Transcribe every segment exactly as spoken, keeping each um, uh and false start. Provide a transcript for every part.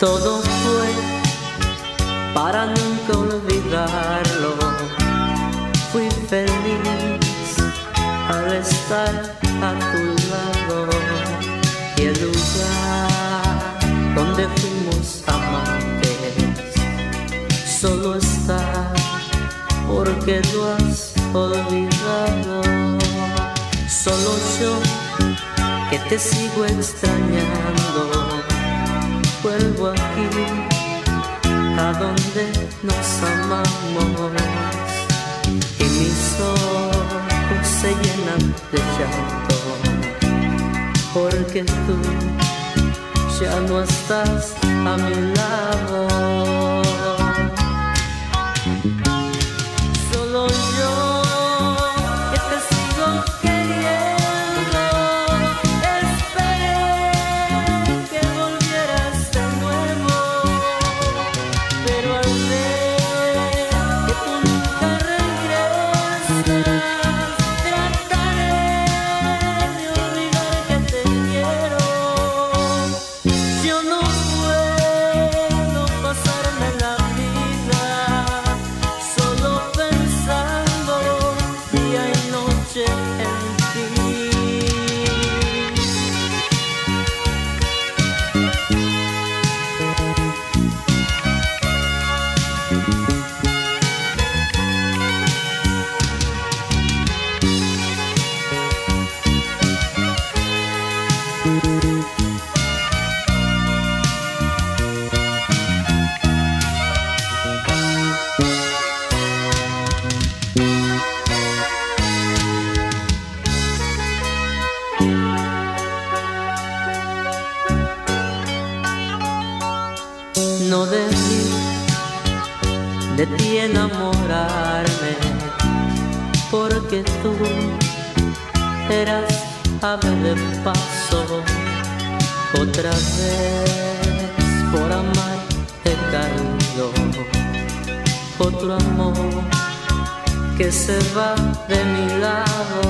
Todo fue para nunca olvidarlo. Fui feliz al estar a tu lado, y el lugar donde fuimos amantes solo está porque lo has olvidado. Solo yo, que te sigo extrañando, vuelvo aquí a donde nos amamos, y mis ojos se llenan de llanto porque tú ya no estás a mi lado. Solo yo, que te sigo queriendo, esperé que volvieras de nuevo, pero al ver que tú nunca regresas, trataré de olvidar que te quiero. Yo no puedo pasarme la vida solo pensando día y noche en ti. No debí de ti enamorarme, porque tú eras ave de paso. Otra vez por amar he caído, otro amor que se va de mi lado.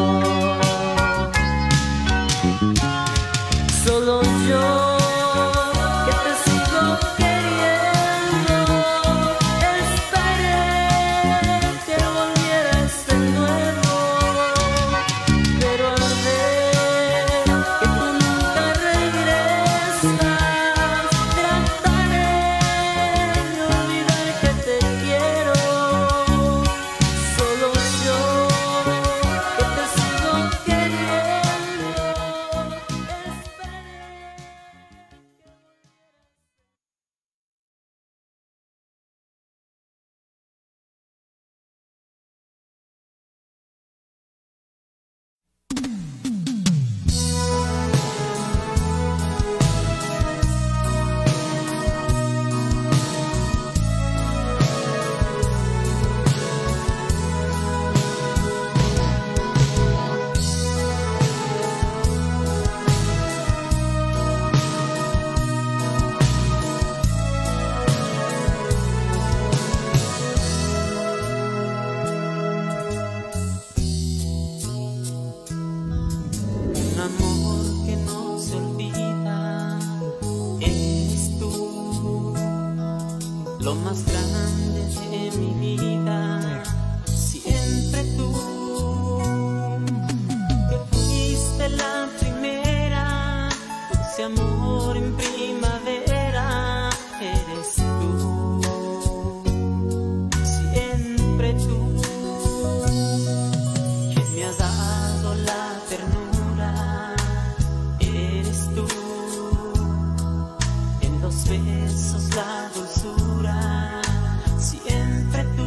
Solo yo, que te sigo queriendo, esperé que volvieras de nuevo, pero al ver que tú nunca regresas, trataré de olvidar que te quiero. Solo yo, que te sigo queriendo, esperé. Un amor que no se olvida, eres tú, lo más grande de mi vida, siempre tú, que fuiste la primera, ese amor en primavera, eres tú, siempre tú, que me ha dado la ternura. Eres tú, en los besos la dulzura, siempre tú.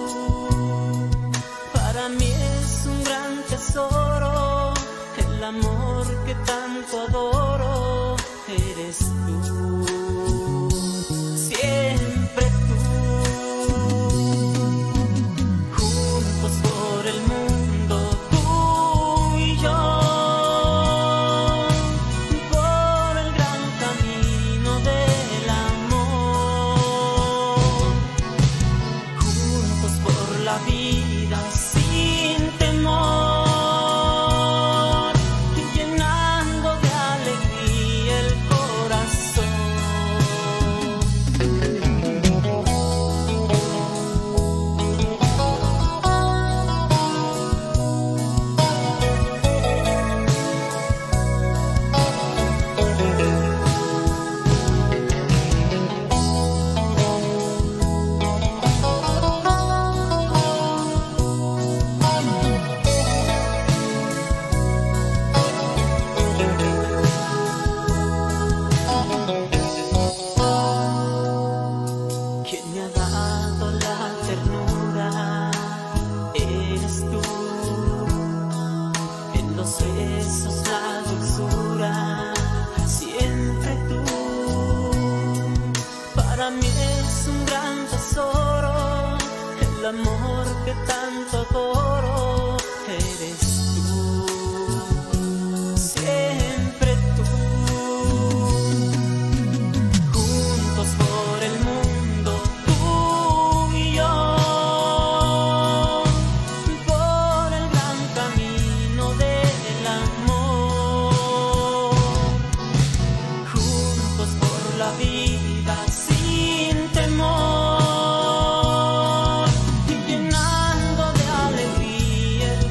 Para mí es un gran tesoro, el amor que tanto adoro. Eres tú, siempre tú. Juntos por el mundo, tú y yo, por el gran camino del amor. Juntos por la vida sin temor, llenando de alegría el corazón. amor que tanto adoro eres tú, siempre tú. Juntos por el mundo, tú y yo, por el gran camino del amor, juntos por la vida sin temor, y llenando de alegría el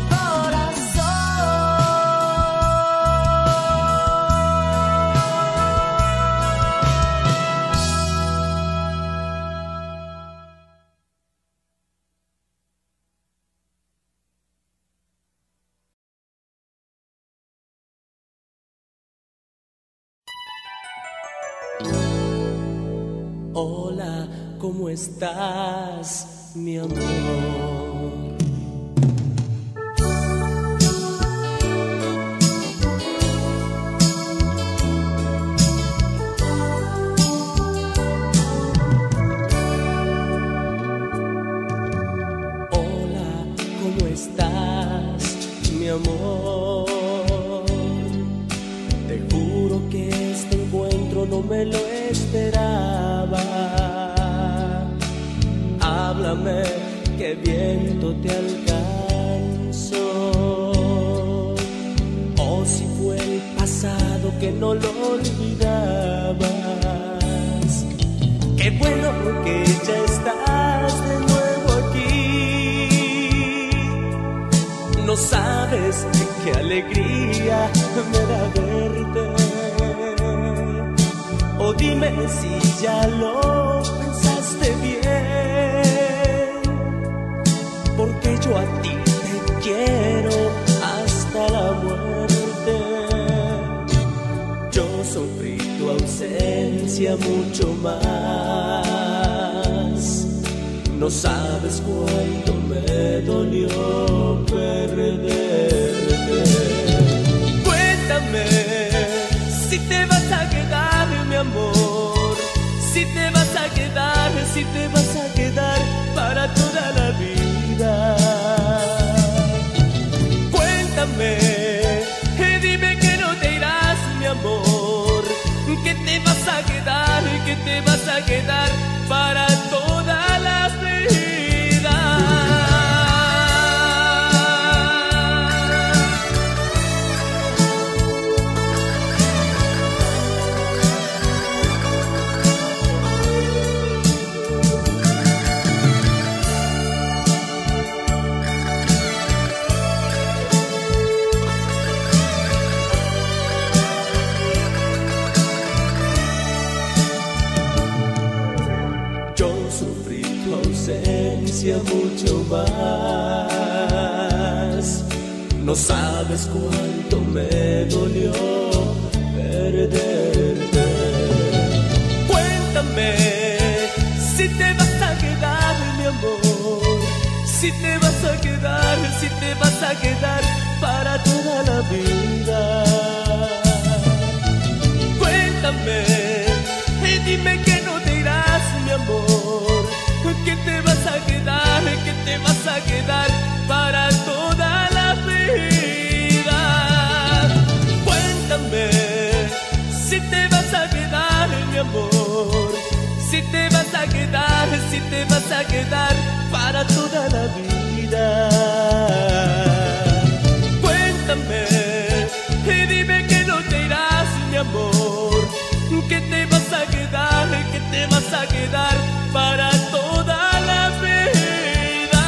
corazón. Hola, ¿cómo estás, mi amor? Hola, ¿cómo estás, mi amor? Te juro que este encuentro no me lo esperaba. Háblame, que viento te alcanzó. O si fue el pasado que no lo olvidabas. Qué bueno que ya estás de nuevo aquí. No sabes qué alegría me da verte. O dime si ya lo pensaste bien, porque yo a ti te quiero hasta la muerte. Yo sufrí tu ausencia mucho más. No sabes cuánto me dolió perderte. Cuéntame si te vas a quedar, mi amor, si te vas a quedar, si te vas a quedar para toda la vida. Cuéntame, eh, dime que no te irás, mi amor, que te vas a quedar, que te vas a quedar para toda la vida. Mucho más. No sabes cuánto me dolió perderte. Cuéntame si te vas a quedar, mi amor, si te vas a quedar, si te vas a quedar para toda la vida. Cuéntame y dime que no te irás, mi amor, que te vas a quedar, que te vas a quedar para toda la vida. Cuéntame si te vas a quedar, mi amor, si te vas a quedar, si te vas a quedar para toda la vida. Cuéntame y dime que no te irás, mi amor, que te vas a quedar, que te vas a quedar para toda la vida.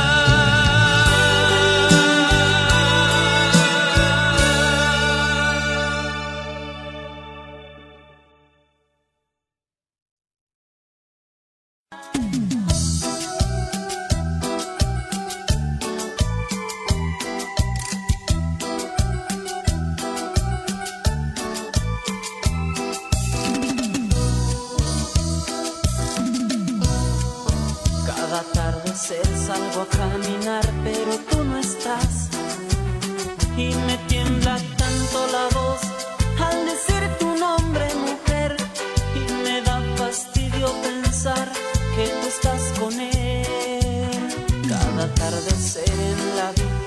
Salgo a caminar, pero tú no estás, y me tiembla tanto la voz al decir tu nombre, mujer, y me da fastidio pensar que tú estás con él.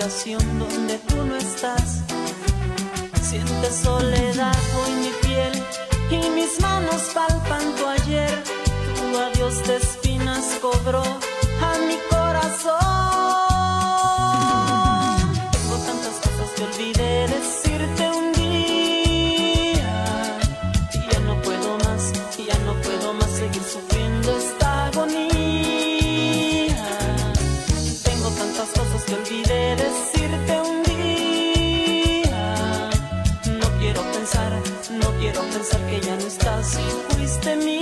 habitación donde tú no estás. Sientes soledad hoy mi piel y mis manos palpan tu ayer. Tu adiós de espinas cobró a mi corazón. Tengo tantas cosas que olvidé decirte un día y ya no puedo más, y ya no puedo más seguir sufriendo esta agonía. Tengo tantas cosas que olvidé decirte un día. No quiero pensar, no quiero pensar que ya no estás y fuiste mía.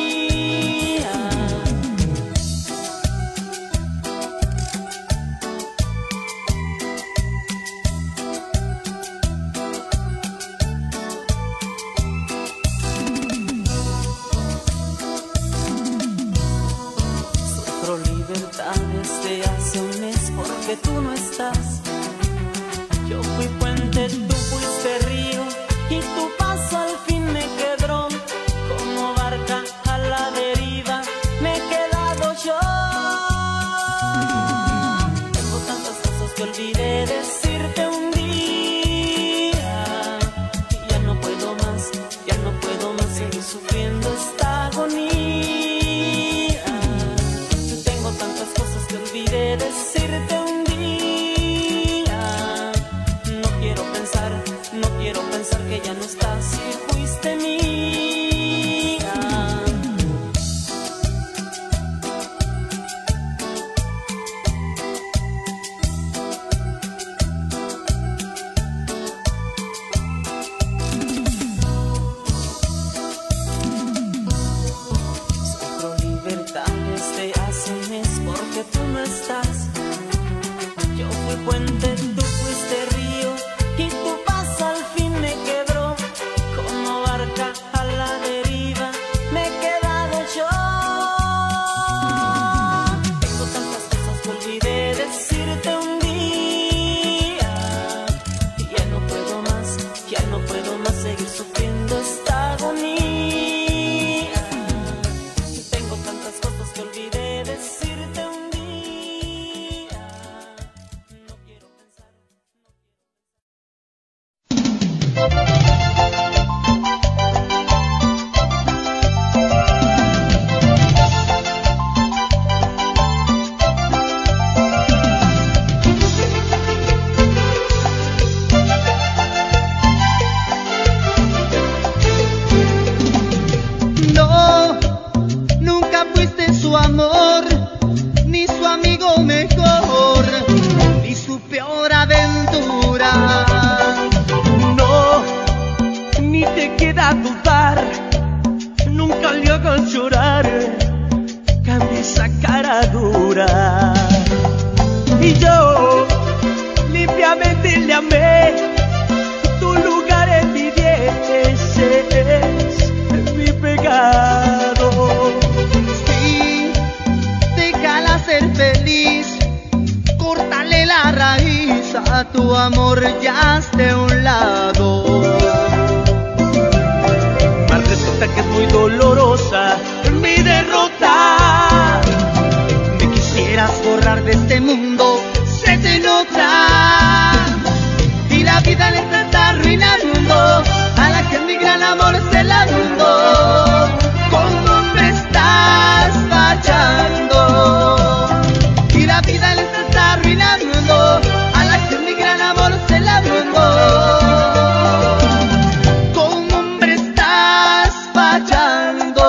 Sufro libertad desde hace un mes porque tú no estás. Yo fui puente, tú fuiste río y tu paso al fin me quebró. Como barca a la deriva me he quedado yo. Tengo tantas cosas que olvidé decirte un día y ya no puedo más, ya no puedo más seguir sufriendo esta agonía. Tengo tantas cosas que olvidé decirte un día. No quiero pensar, no quiero pensar que ya no estás y fuiste mía. Sufro libertad desde hace un mes porque tú no estás. Yo fui puente, tú fuiste río y tu paso al fin me quebró. Como barca a la deriva me he quedado yo. Tengo tantas cosas que olvidé decirte un día y ya no puedo más, ya no puedo más seguir sufriendo esta agonía. Tengo tantas cosas que olvidé decirte un día. No quiero pensar, no No, nunca fuiste su amor, ni su amigo mejor, ni su peor aventura. No, ni te queda dudar, nunca le hagas llorar, cambia esa cara dura. Y yo limpiamente le amé, tu lugar en mi diez es mi pecado. Sí, déjala ser feliz, córtale la raíz a tu amor ya de un lado. Mas resulta que es muy dolorosa mi derrota. Me quisieras borrar de este mundo, se te nota. Y la vida le está arruinando a la que mi gran amor se la brindó. ¿Cómo me estás fallando? Y la vida le está arruinando a la que mi gran amor se la brindó. ¿Cómo hombre estás fallando?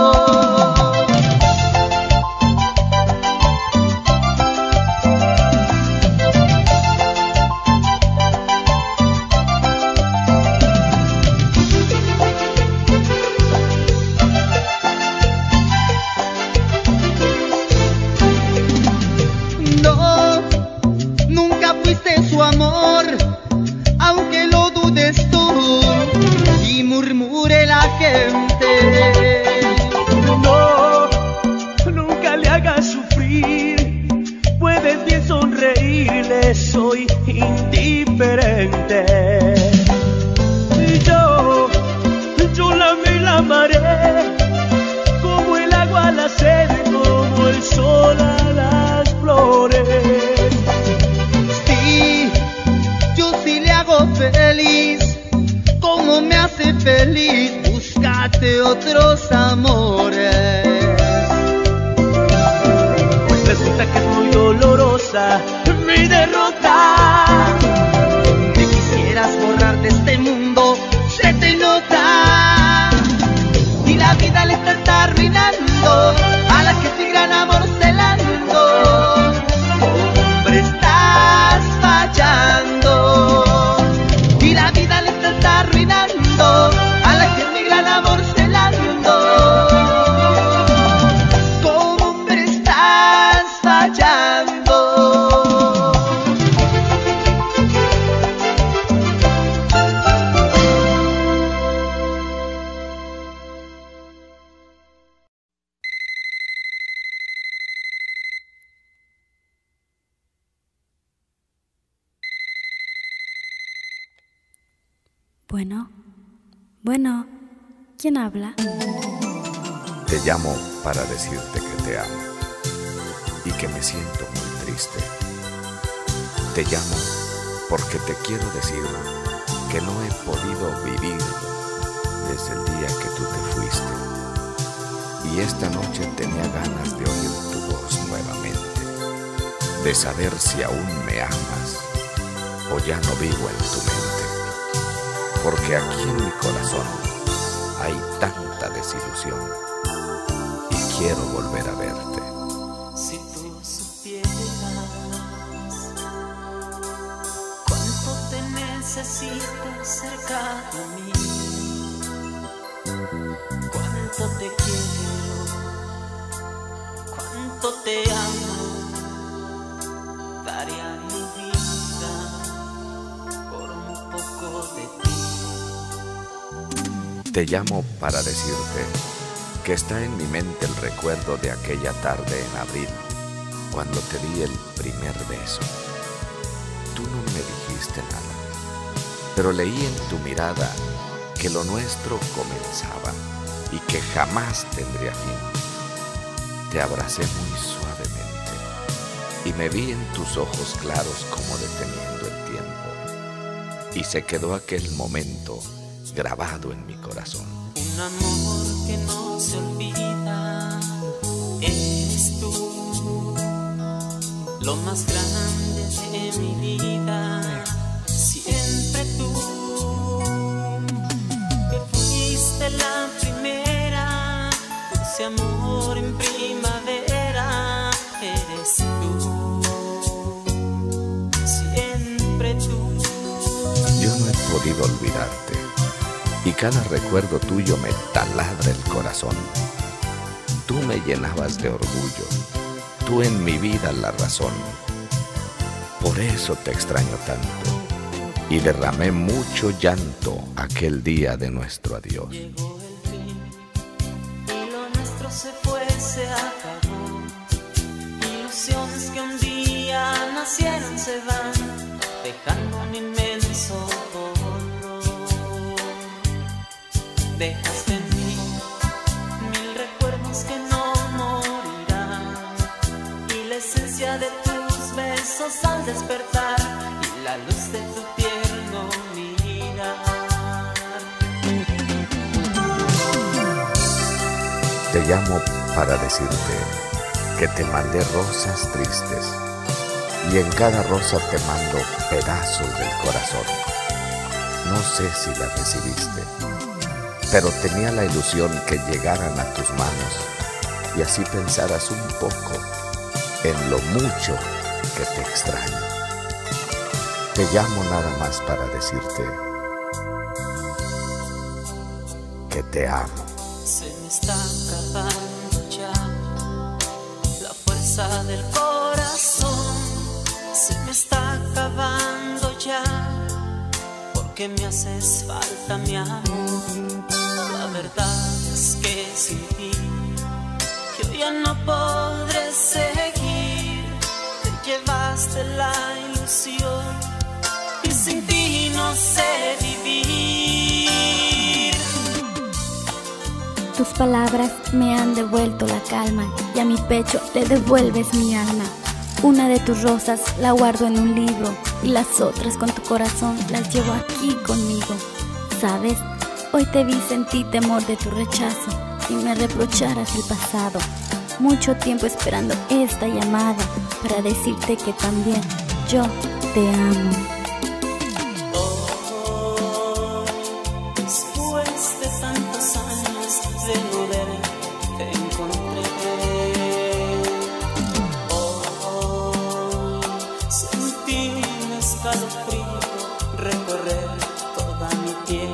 No, nunca fuiste su amor, aunque lo dudes tú y murmure la gente. No, nunca le hagas sufrir, puedes bien sonreírle, soy indiferente. Y yo, yo la amé y la amaré, como el agua a la sed, como el sol a las flores. Sí, siendo feliz, cómo me hace feliz buscarte otros amores. Pues resulta que es muy dolorosa mi derrota. Me quisieras borrar de este mundo, se te nota. Y la vida le está arruinando a la que sin gran amor celando. Hombre, estás fallando. Y la vida le está arruinando a la que mi gran amor celando. Como hombre estás fallando. Bueno, bueno, ¿quién habla? Te llamo para decirte que te amo y que me siento muy triste. Te llamo porque te quiero decir que no he podido vivir desde el día que tú te fuiste. Y esta noche tenía ganas de oír tu voz nuevamente, de saber si aún me amas o ya no vivo en tu mente. Porque aquí en mi corazón hay tanta desilusión y quiero volver a verte. Si tú supieras cuánto te necesito cerca de mí, cuánto te quiero, cuánto te amo, daría mi vida por un poco de ti. Te llamo para decirte que está en mi mente el recuerdo de aquella tarde en abril, cuando te di el primer beso. Tú no me dijiste nada, pero leí en tu mirada que lo nuestro comenzaba y que jamás tendría fin. Te abracé muy suavemente y me vi en tus ojos claros como deteniendo el tiempo. Y se quedó aquel momento grabado en mi corazón. Un amor que no se olvida, eres tú, lo más grande de mi vida, siempre tú, que fuiste la primera, ese amor en primavera, eres tú, siempre tú. Yo no he podido olvidarte y cada recuerdo tuyo me taladra el corazón. Tú me llenabas de orgullo, tú en mi vida la razón. Por eso te extraño tanto y derramé mucho llanto aquel día de nuestro adiós. Llegó el fin y lo nuestro se fue, se acabó. Ilusiones que un día nacieron se van, dejando un inmenso dolor. Dejaste en mí mil recuerdos que no morirán, y la esencia de tus besos al despertar, y la luz de tu tierno mirar. Te llamo para decirte que te mandé rosas tristes y en cada rosa te mando pedazos del corazón. No sé si las recibiste, pero tenía la ilusión que llegaran a tus manos y así pensaras un poco en lo mucho que te extraño. Te llamo nada más para decirte que te amo. Se me está acabando ya la fuerza del corazón, se me está acabando ya, porque me haces falta, mi amor. La verdad es que sin ti yo ya no podré seguir. Te llevaste la ilusión y sin ti no sé vivir. Tus palabras me han devuelto la calma y a mi pecho le devuelves mi alma. Una de tus rosas la guardo en un libro y las otras con tu corazón las llevo aquí conmigo. ¿Sabes? Hoy te vi, sentí temor de tu rechazo y me reprocharas el pasado. Mucho tiempo esperando esta llamada para decirte que también yo te amo. Oh, después de tantos años de no verte, te encontré. Oh, sentí un escalofrío recorrer toda mi piel.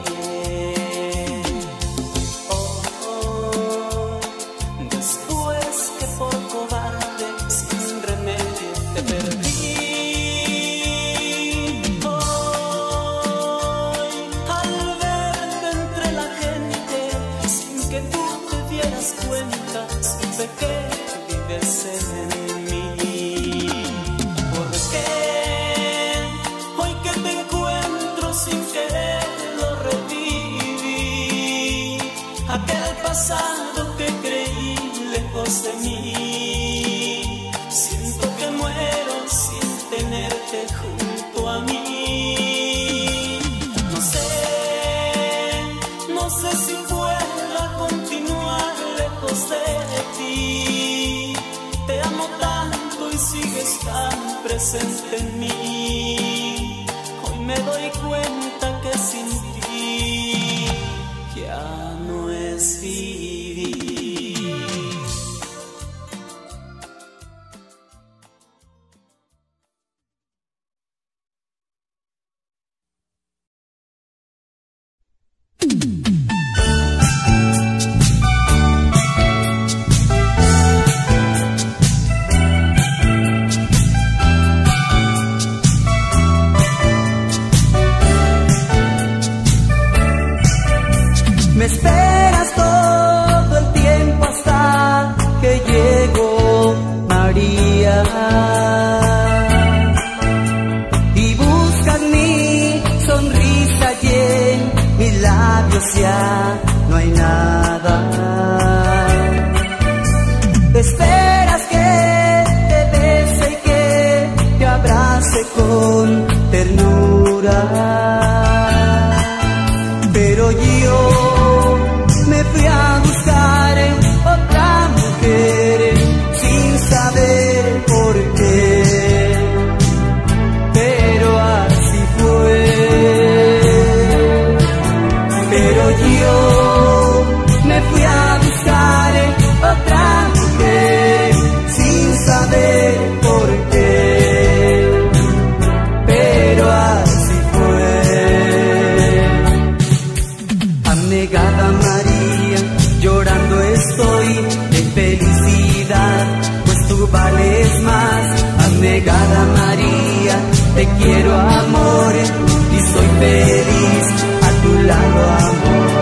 Pasado que creí lejos de mí, siento que muero sin tenerte junto a mí. No sé, no sé si pueda continuar lejos de ti. Te amo tanto y sigues tan presente en mí. Hoy me doy cuenta que sin ti ya no es vivir. Me esperas todo el tiempo hasta que llego, María, y buscas mi sonrisa y en mis labios ya no hay nada. Esperas que te bese y que te abrace con ternura, pero yo me fui a buscar otra mujer sin saber por qué, pero así fue. Pero yo me fui a buscar otra mujer sin saber por qué, pero así fue. Abnegada María, llorando estoy de felicidad, pues tú vales más. Abnegada María, te quiero amor y soy feliz a tu lado, amor.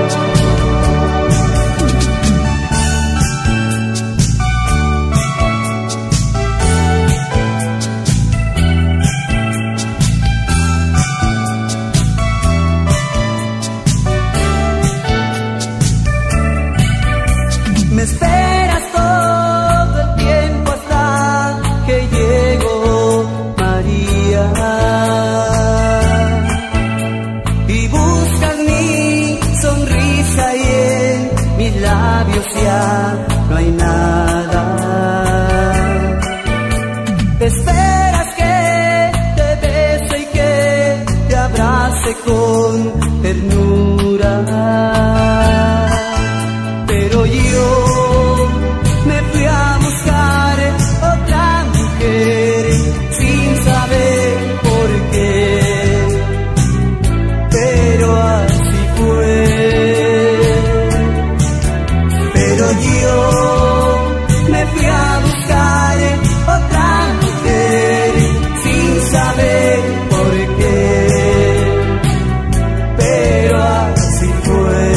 Me esperas todo el tiempo hasta que llego, María, y buscas mi sonrisa y en mis labios ya no hay nada. Esperas que te bese y que te abrace con ternura, pero yo me fui a buscar otra mujer sin saber por qué, pero así fue. Pero yo me fui a buscar otra mujer sin saber por qué, pero así fue.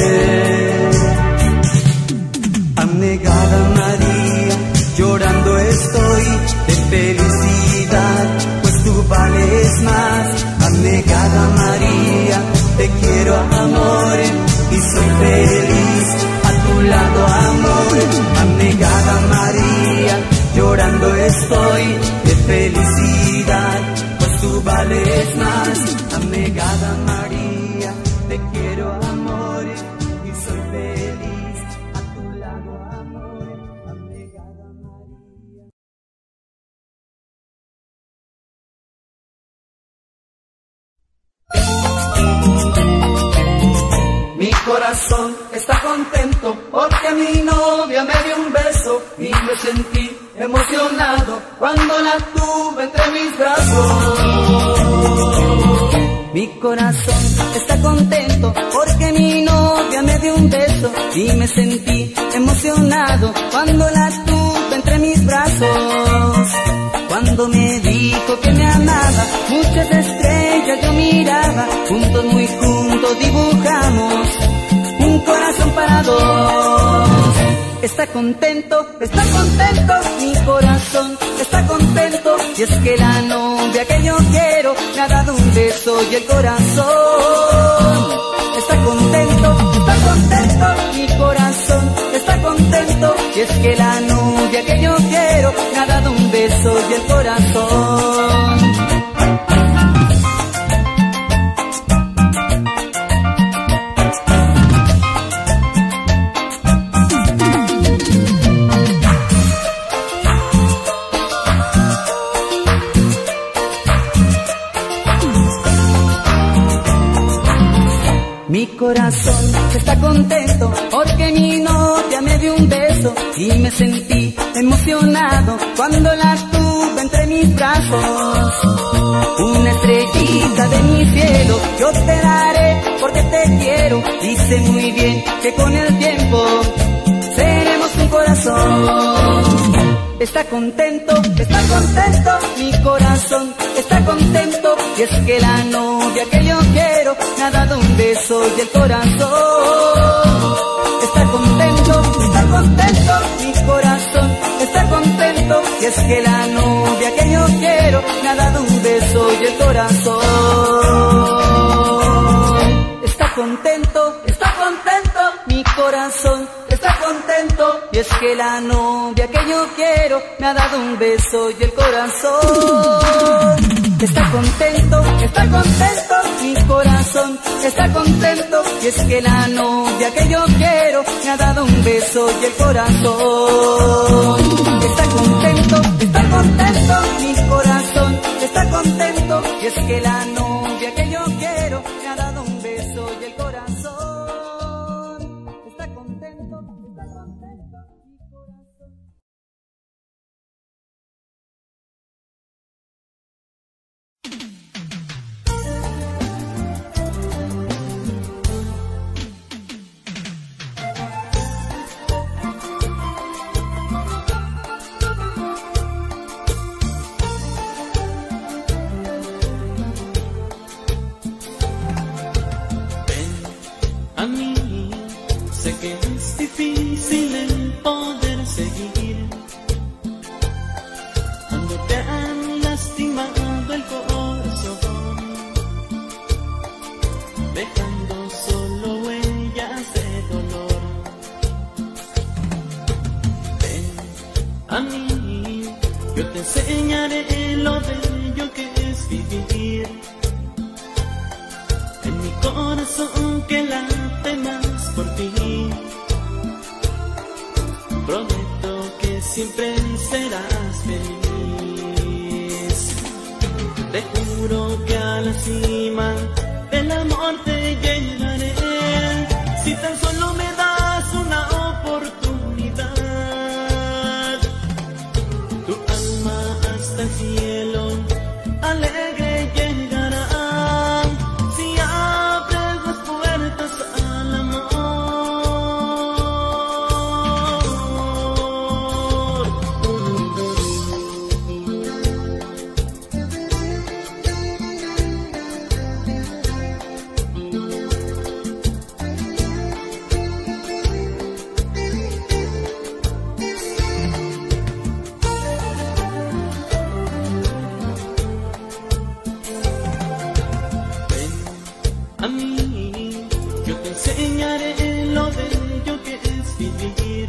corazón está contento porque mi novia me dio un beso y me sentí emocionado cuando la tuve entre mis brazos. Mi corazón está contento porque mi novia me dio un beso y me sentí emocionado cuando la tuve entre mis brazos. Cuando me dijo que me amaba, muchas estrellas yo miraba, juntos muy juntos dibujamos un corazón para dos. Está contento, está contento, mi corazón está contento, y es que la novia que yo quiero me ha dado un beso y el corazón está contento, está contento, mi corazón está contento, y es que la novia que yo quiero me ha dado un beso y el corazón. Mi corazón está contento porque mi novia me dio un beso y me sentí emocionado cuando la tuve entre mis brazos. Una estrellita de mi cielo yo te daré porque te quiero y sé muy bien que con el tiempo seremos un corazón. Está contento, está contento, mi corazón está contento, y es que la novia que yo quiero me ha dado un beso y el corazón está contento, está contento, mi corazón está contento, y es que la novia que yo quiero me ha dado un beso y el corazón está contento, está contento, mi corazón está contento, y es que la novia que yo quiero me ha dado un beso y el corazón está contento, está contento, mi corazón está contento, y es que la novia que yo quiero me ha dado un beso y el corazón está contento, está contento, mi corazón está contento, y es que la novia que yo quiero me ha dado un beso y el corazón está contento, está contento, mi corazón. A mí sé que es difícil el poder seguir cuando te han lastimado el corazón, dejando solo huellas de dolor. Ven a mí, yo te enseñaré lo bello que es vivir en mi corazón que late más por ti. Prometo que siempre serás feliz. Te juro que a la cima del amor te llevaré, si tan solo me das una oportunidad. Tu alma hasta el cielo alegre llegará. A mí, yo te enseñaré lo bello que es vivir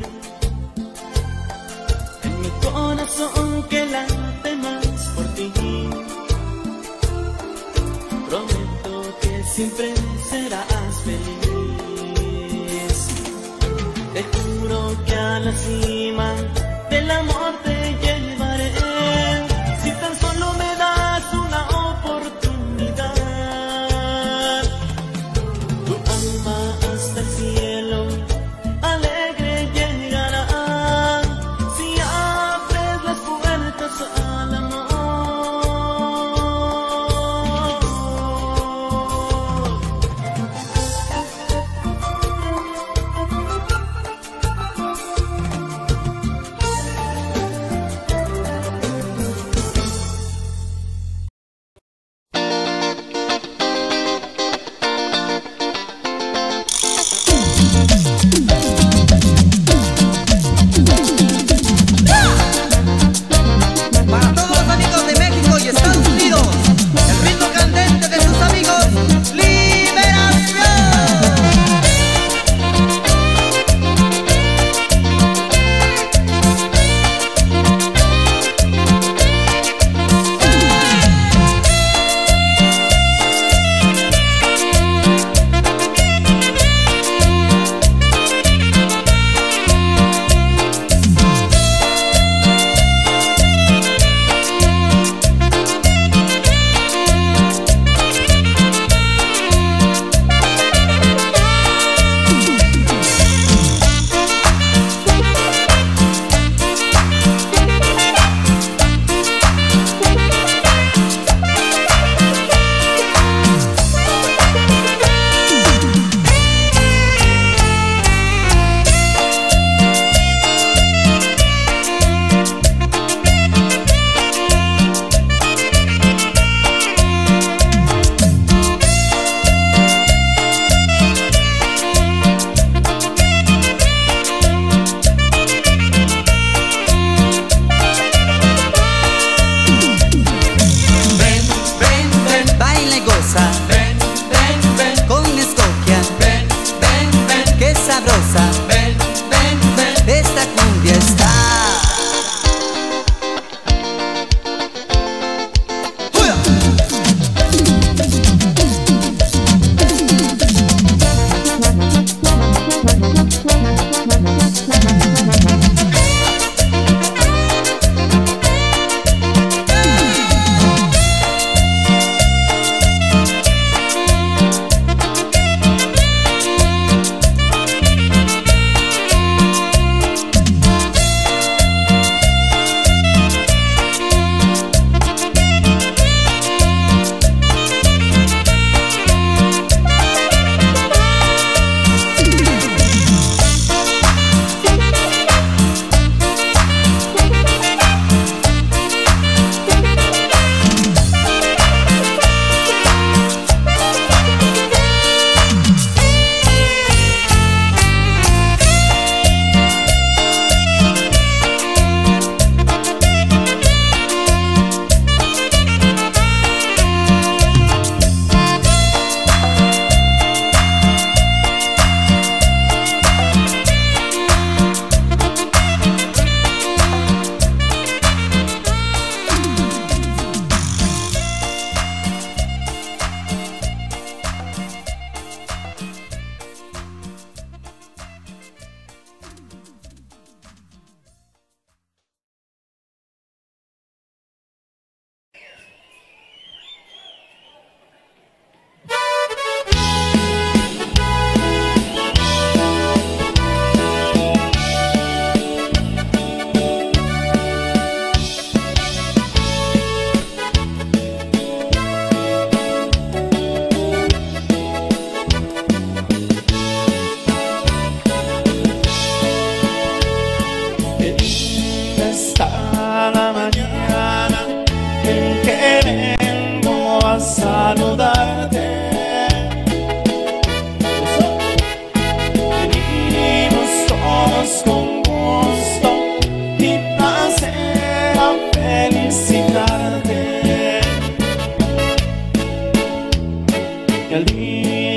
en mi corazón que late más por ti. Prometo que siempre serás feliz. Te juro que a la cima del amor te llevaré, si tan solo me das una oportunidad. Tu alma hasta el cielo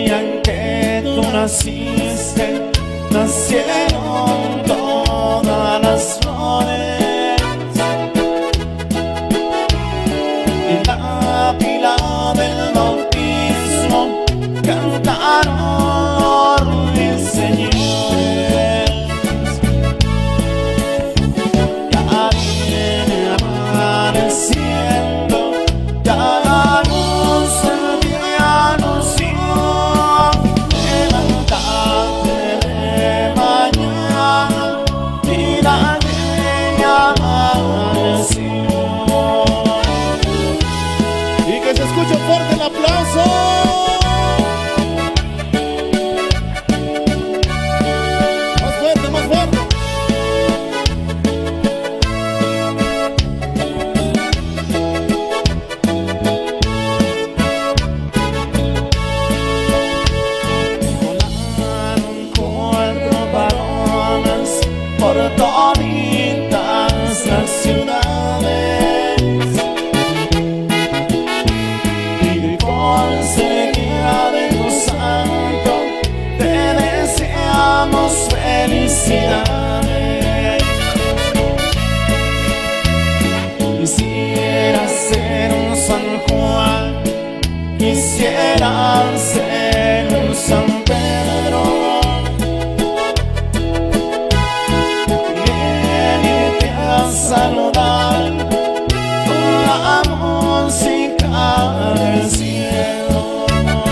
día en que tú naciste, nacieron todas las flores, y la pila del bautismo cantaron ruiseñores. Ya viene amaneciendo, ya la luz del día anunció. Levántate de mañana, mira que ya amaneció. Y que se escuche fuerte el aplauso. Toditas las ciudades y gritó enseguida de tu santo, te deseamos felicidades. Quisiera ser un San Juan, quisiera ser un San Pedro, saludar con la música del cielo.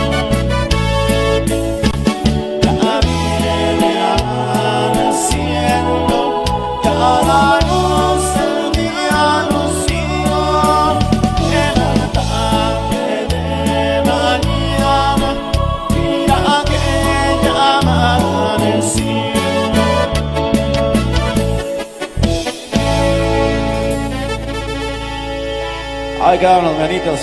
Ya viene amaneciendo, ya la luz del día anunció. Levántate de mañana, mira que ya amaneció. Ahí quedaron los manitos.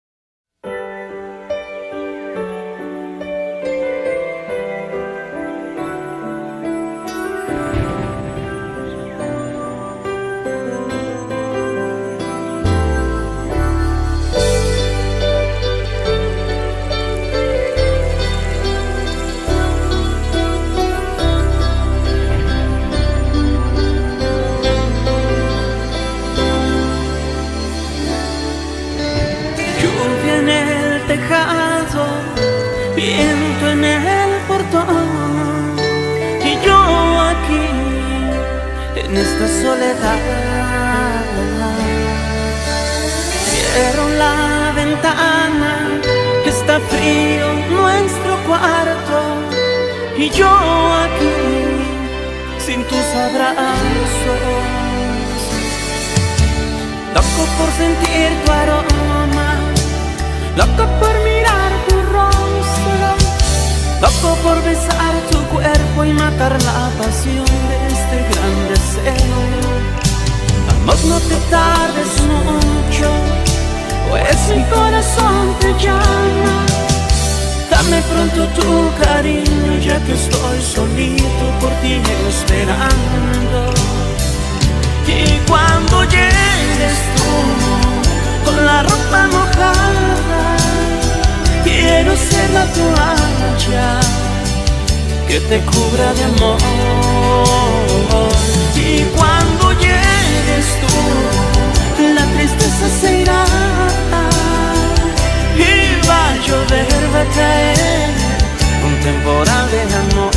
Viento en el portón y yo aquí en esta soledad. Cierro la ventana, está frío nuestro cuarto y yo aquí sin tus abrazos. Loco por sentir tu aroma, loco por mirar tu rostro, loco por besar tu cuerpo y matar la pasión de este gran deseo. Amor, no te tardes mucho, pues mi corazón te llama. Dame pronto tu cariño, ya que estoy solito por ti esperando. Y cuando llegues tú con la ropa mojada, quiero ser la toalla que te cubra de amor. Y cuando llegues tú, la tristeza se irá y va a llover, va a caer un temporal de amor.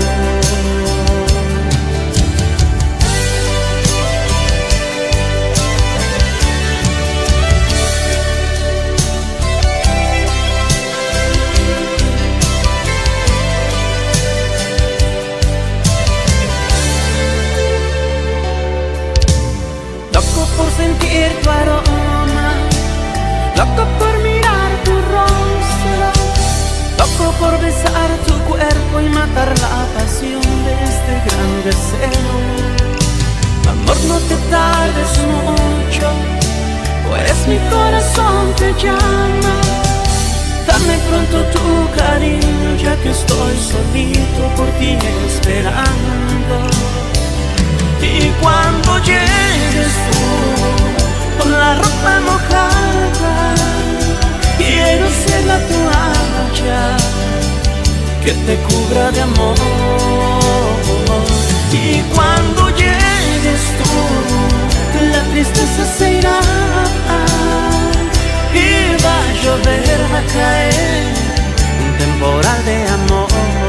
Por sentir tu aroma, loco por mirar tu rostro, loco por besar tu cuerpo y matar la pasión de este gran deseo. Amor, no te tardes mucho, pues mi corazón te llama. Dame pronto tu cariño, ya que estoy solito por ti esperando. Y cuando llegues tú con la ropa mojada, quiero ser la toalla que te cubra de amor. Y cuando llegues tú, la tristeza se irá y va a llover, va a caer un temporal de amor,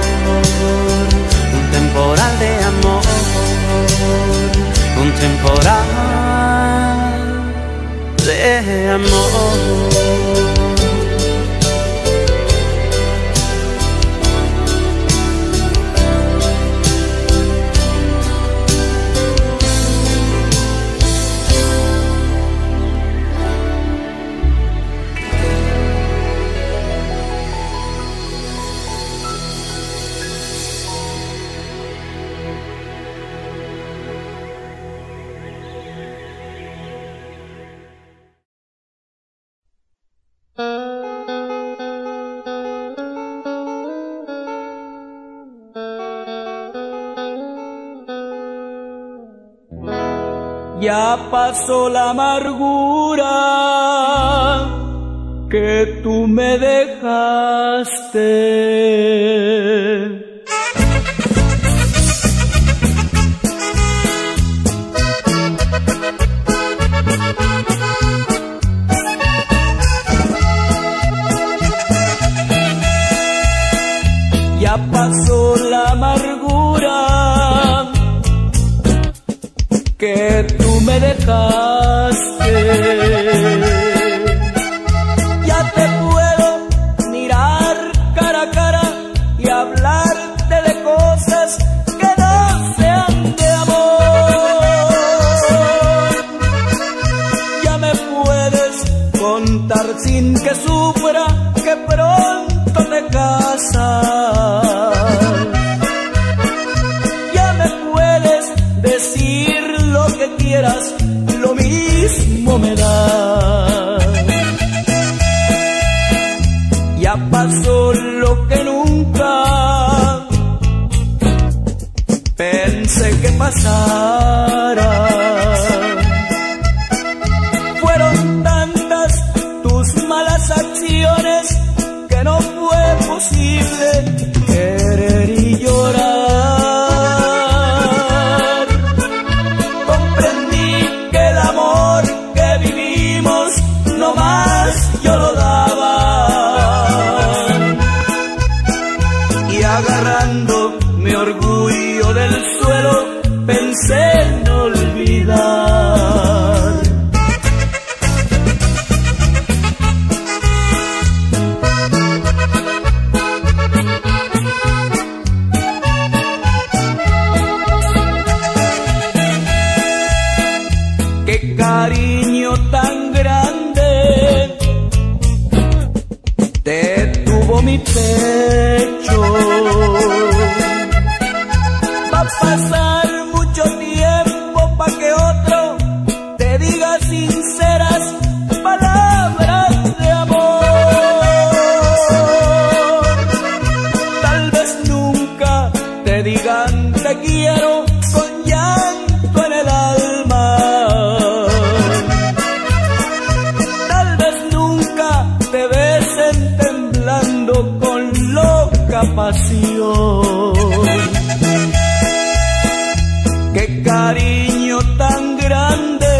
un temporal de amor, un temporal de amor. Ya pasó la amargura que tú me dejaste. Ya pasó la amargura que tú me dejaste. Ya te puedo mirar cara a cara y hablarte de cosas que no sean de amor. Ya me puedes contar sin que sufra que pronto te casas. Ya me puedes decir lo que quieras, lo mismo me da. Ya pasó lo que nunca pensé que pasara. Fueron tantas tus malas acciones que no fue posible querer y llorar. Comprendí que el amor que vivimos no más yo lo daba. Y agarrando mi orgullo del suelo pensé en olvidar. Qué cariño tan grande te tuvo mi pecho. Va a pasar mucho tiempo pa' que otro te diga sinceras palabras de amor. Tal vez nunca te digan te quiero con llanto en el alma. Tal vez nunca te besen temblando con loca pasión. Qué cariño tan grande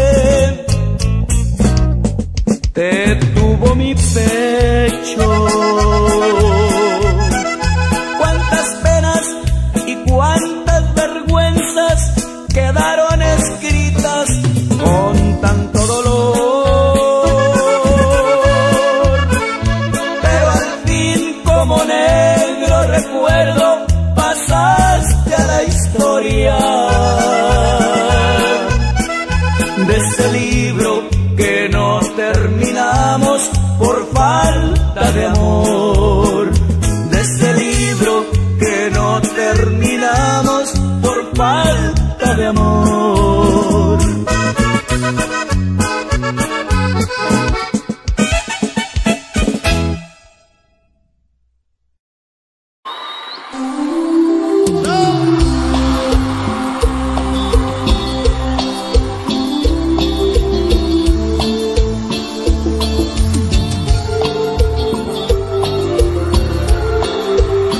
te tuvo mi pecho. Cuántas penas y cuántas vergüenzas quedaron escritas con tanto dolor. Pero al fin, como negro recuerdo, pasaste a la historia de ese libro que no terminamos por falta de amor. De ese libro que no terminamos por falta de amor.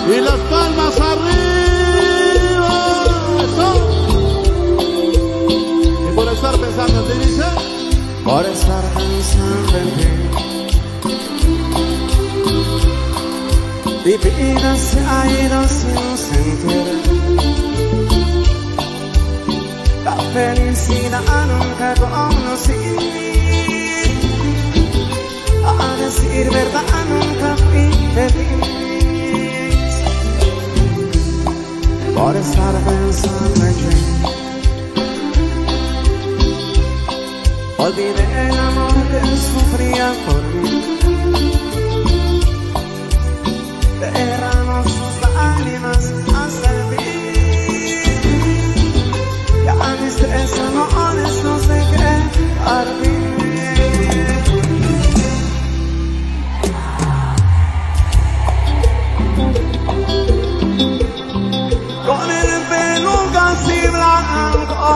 Y las palmas arriba. Eso. Y por estar pensando en ti, dice. Por estar pensando en ti, mi vida se ha ido sin sentir. La felicidad nunca conocí. A decir verdad nunca fui feliz. Por estar pensando en ti, olvidé el amor que sufría por mí. Derramó sus lágrimas hasta el fin. Ya mis tres amores los dejé partir. Con el pelo casi blanco,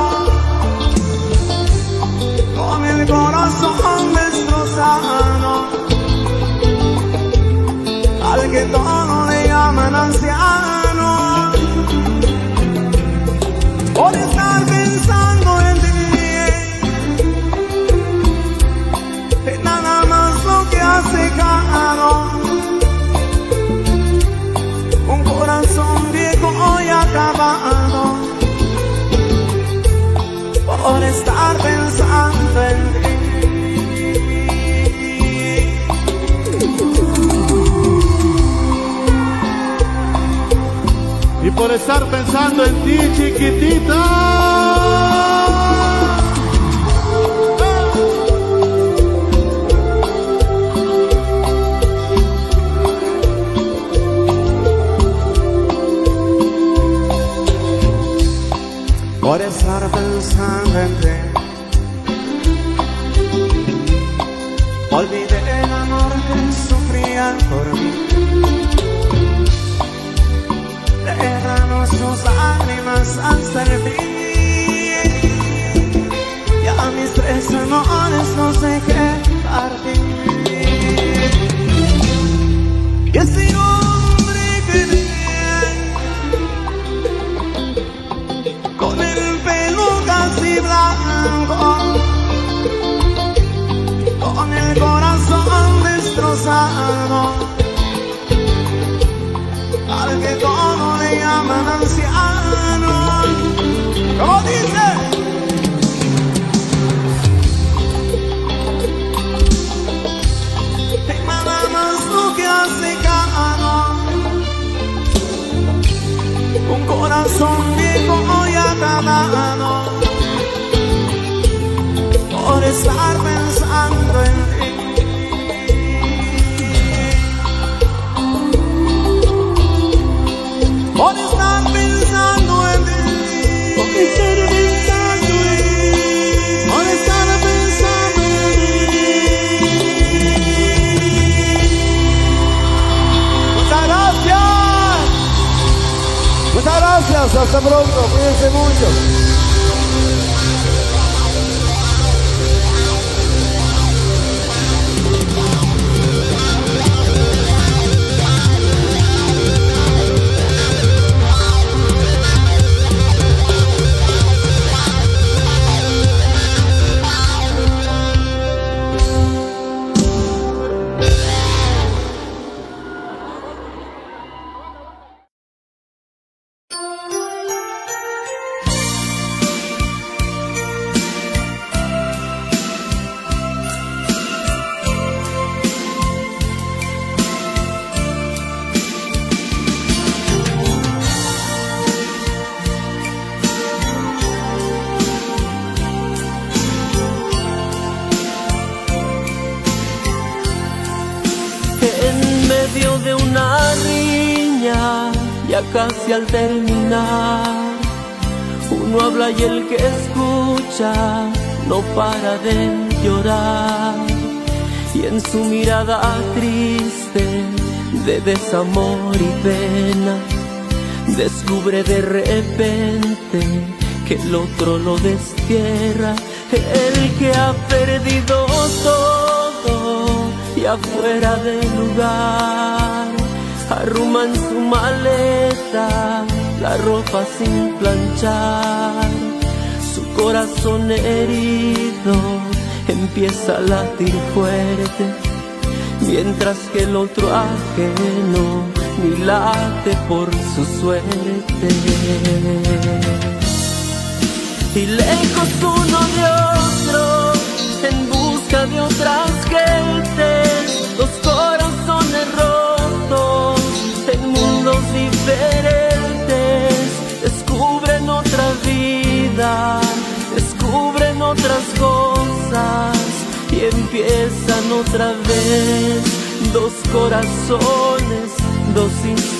con el corazón destrozado, al que todo le llaman anciano, por estar pensando en ti, es nada más lo que ha secado un corazón viejo y acabado, por estar pensando en ti. Y por estar pensando en ti, chiquitita. Por estar pensando en ti, olvidé el amor que sufría por mí. Derramó sus lágrimas hasta el fin. Y a mis tres amores los dejé partir. Y ese hombre que vi, con el pelo casi blanco, con el corazón destrozado, al que todo le llaman anciano, como dice. Y nada más lo que ha secado un corazón viejo y acabado, por estar pensando en ti. Por estar pensando en ti, por estar pensando en ti, por estar pensando en ti. Muchas gracias, muchas gracias, hasta pronto, cuídense mucho. De una riña, ya casi al terminar, uno habla y el que escucha no para de llorar, y en su mirada triste de desamor y pena descubre de repente que el otro lo destierra, el que ha perdido todo y afuera del lugar, arruma en su maleta la ropa sin planchar. Su corazón herido empieza a latir fuerte, mientras que el otro ajeno ni late por su suerte. Y lejos uno de otro, en busca de otras gentes, dos corazones rotos en mundos diferentes, descubren otra vida, descubren otras cosas y empiezan otra vez dos corazones, dos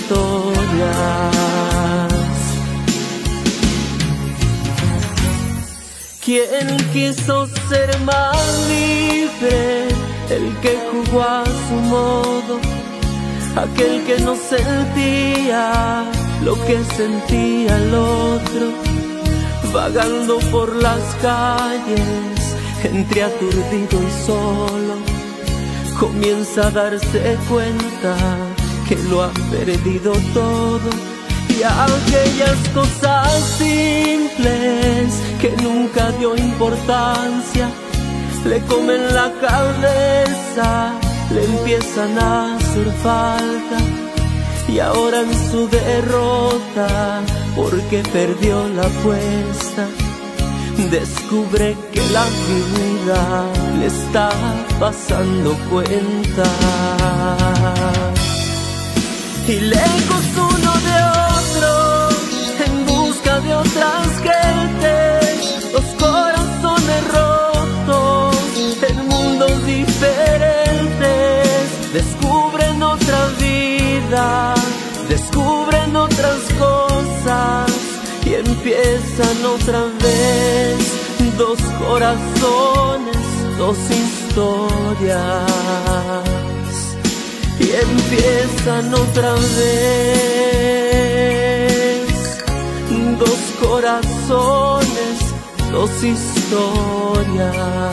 historias. ¿Quién quiso ser más libre? El que jugó a su modo, aquel que no sentía lo que sentía el otro, vagando por las calles, entre aturdido y solo, comienza a darse cuenta que lo ha perdido todo. Y aquellas cosas simples que nunca dio importancia, le comen la cabeza, le empiezan a hacer falta. Y ahora en su derrota, porque perdió la apuesta, descubre que la vida le está pasando cuenta. Y lejos uno de otro, en busca de otras gentes, dos corazones rotos en mundos diferentes, descubren otra vida, descubren otras cosas y empiezan otra vez dos corazones, dos historias. Y empiezan otra vez dos corazones, dos historias.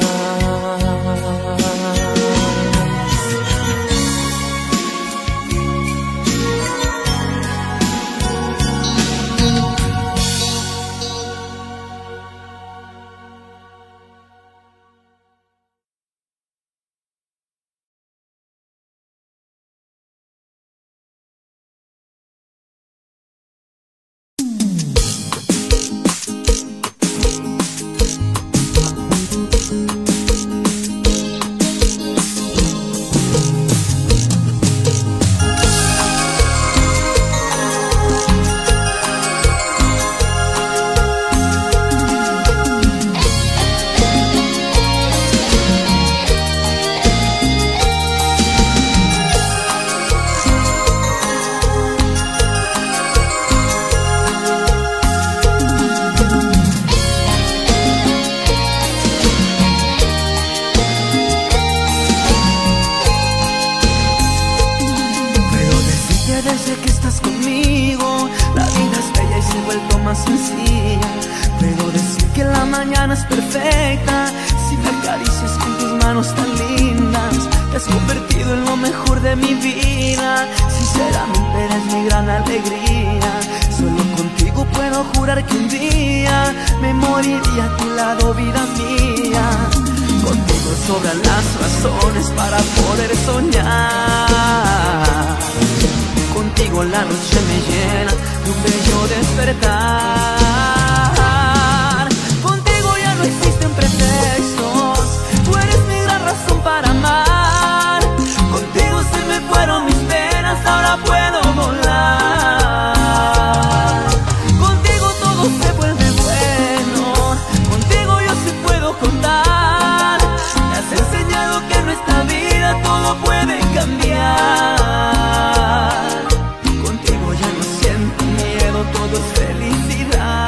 Contigo ya no siento miedo, todo es felicidad.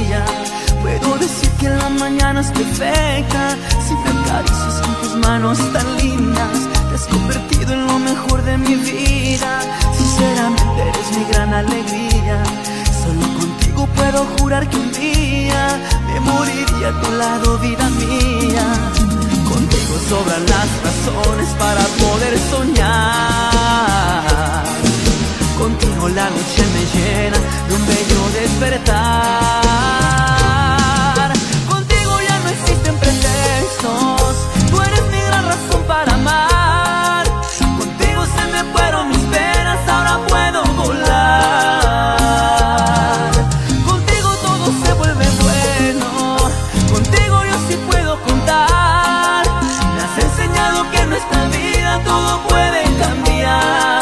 brilla. Puedo decir que la mañana es perfecta si me acaricias con tus manos tan lindas. Te has convertido en lo mejor de mi vida. Sinceramente eres mi gran alegría. Solo contigo puedo jurar que un día me moriría a tu lado, vida mía. Contigo sobran las razones para poder soñar. Contigo la noche me llena de un bello despertar. Contigo ya no existen pretextos, tú eres mi gran razón para amar. Contigo se me fueron mis penas, ahora puedo volar. Contigo todo se vuelve bueno, contigo yo sí puedo contar. Me has enseñado que en nuestra vida todo puede cambiar.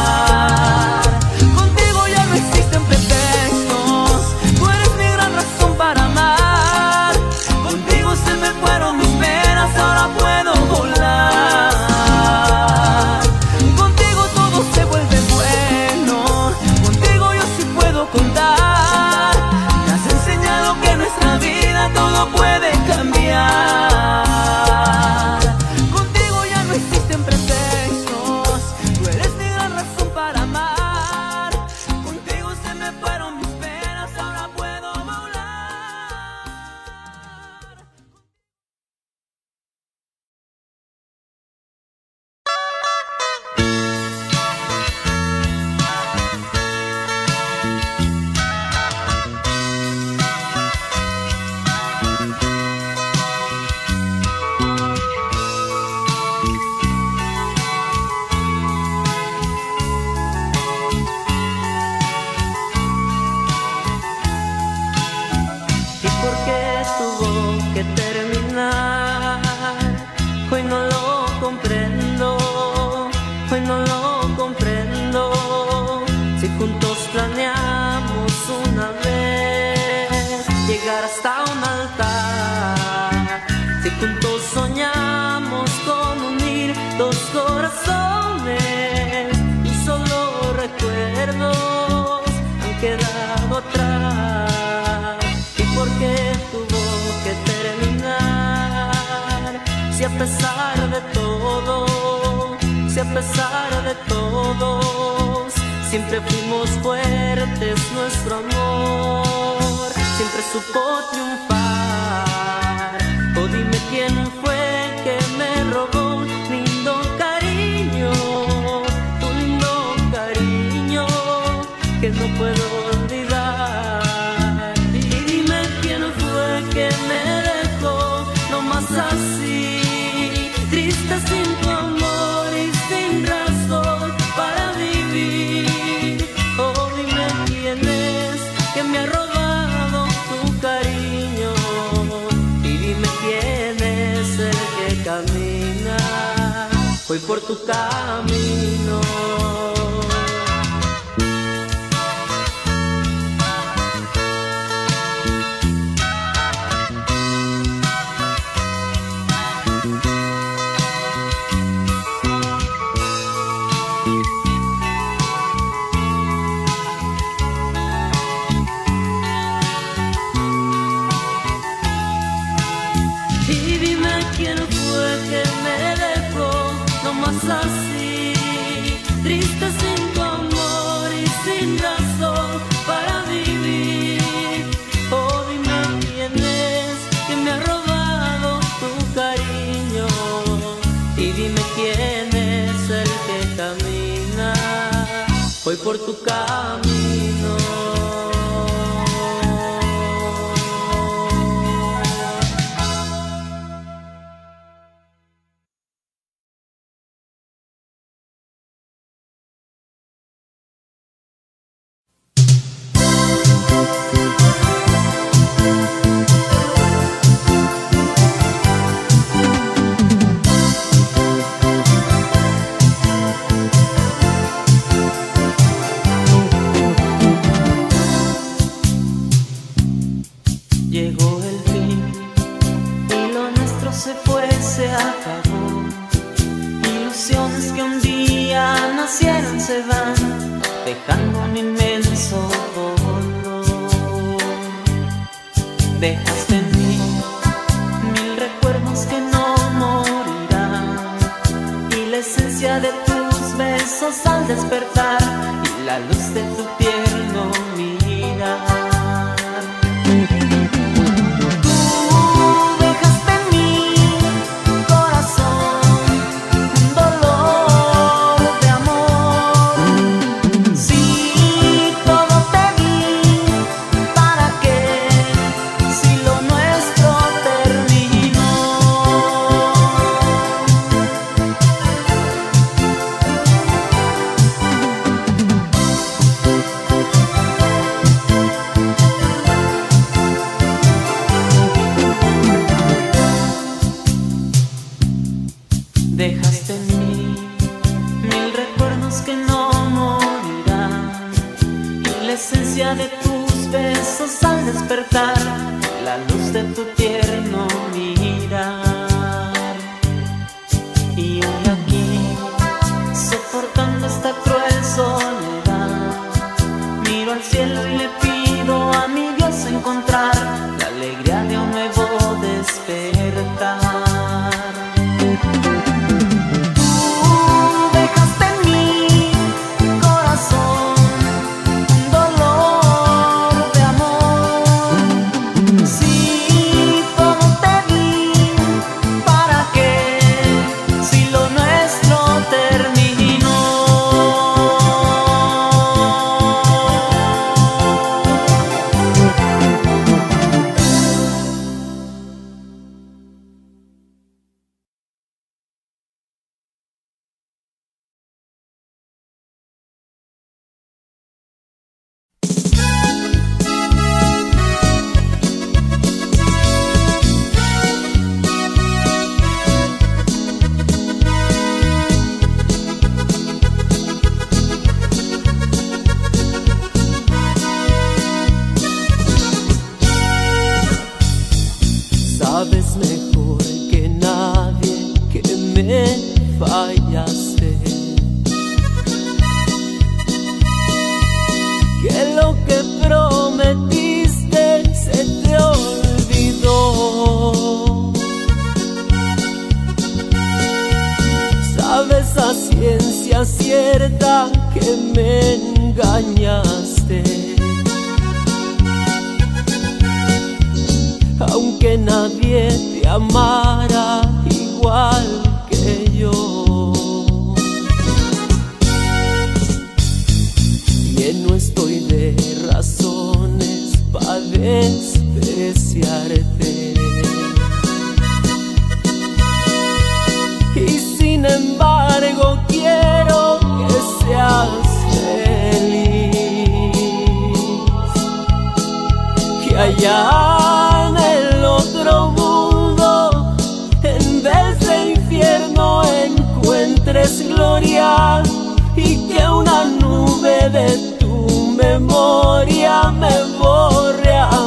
Todo puede cambiar. Contigo ya no existen pretextos, tú eres mi gran razón para amar. Contigo se me fueron mis penas, ahora puedo volar. Hasta un altar, si juntos soñamos con unir dos corazones y solo recuerdos han quedado atrás. ¿Y por qué tuvo que terminar? Si a pesar de todo, si a pesar de todos siempre fuimos fuertes, nuestro amor siempre supo triunfar. O oh, dime quién fue que me robó un lindo cariño, un lindo cariño que no puedo olvidar. Y dime quién fue que me dejó nomás así, triste sin tu amor y sin razón para vivir. Oh, dime quién es que me ha robado cariño, y dime quién es el que camina hoy por tu camino. Así, triste sin tu amor y sin razón para vivir. Oh, dime quién es que me ha robado tu cariño, y dime quién es el que camina hoy por tu camino. Se van dejando un inmenso dolor. Dejaste en mí mil recuerdos que no morirán, y la esencia de tus besos al despertar, y la luz de tu tierno mirar. Dejaste en mí mil recuerdos que no morirán, y la esencia de tus besos al despertar, la luz de tu tierno mirar. Y hoy aquí, soportando esta cruel soledad, miro al cielo y le pido a mi Dios encontrar la alegría de un nuevo despertar. Sabes mejor que nadie que me fallaste, que lo que prometiste se te olvidó. Sabes a ciencia cierta que me engañaste, aunque nadie te amara igual que yo. Lleno estoy de razones para despreciarte, y sin embargo quiero que seas feliz, que allá otro mundo, en vez de infierno encuentres gloria, y que una nube de tu memoria me borre a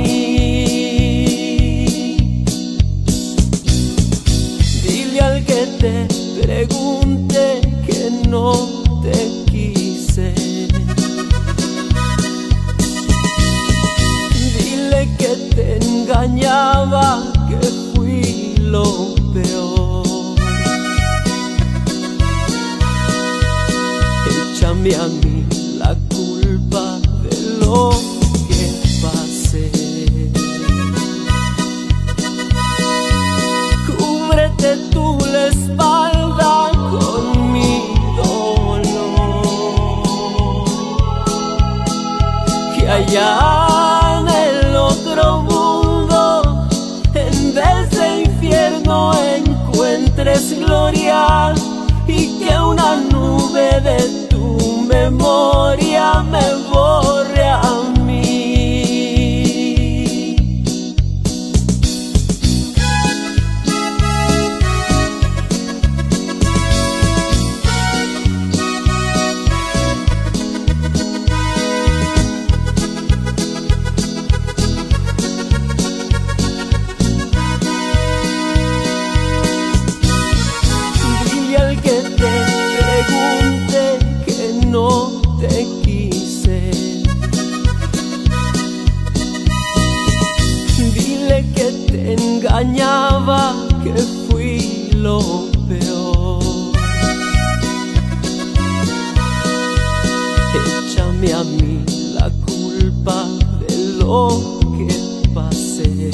mí. Dile al que te pregunte que no te quise, que te engañaba, que fui lo peor. Échame a mí la culpa de lo que pasé. Cúbrete tú la espalda con mi dolor, que allá otro mundo, en vez de infierno encuentres gloria, y que una nube de tu memoria engañaba, que fui lo peor. Échame a mí la culpa de lo que pasé.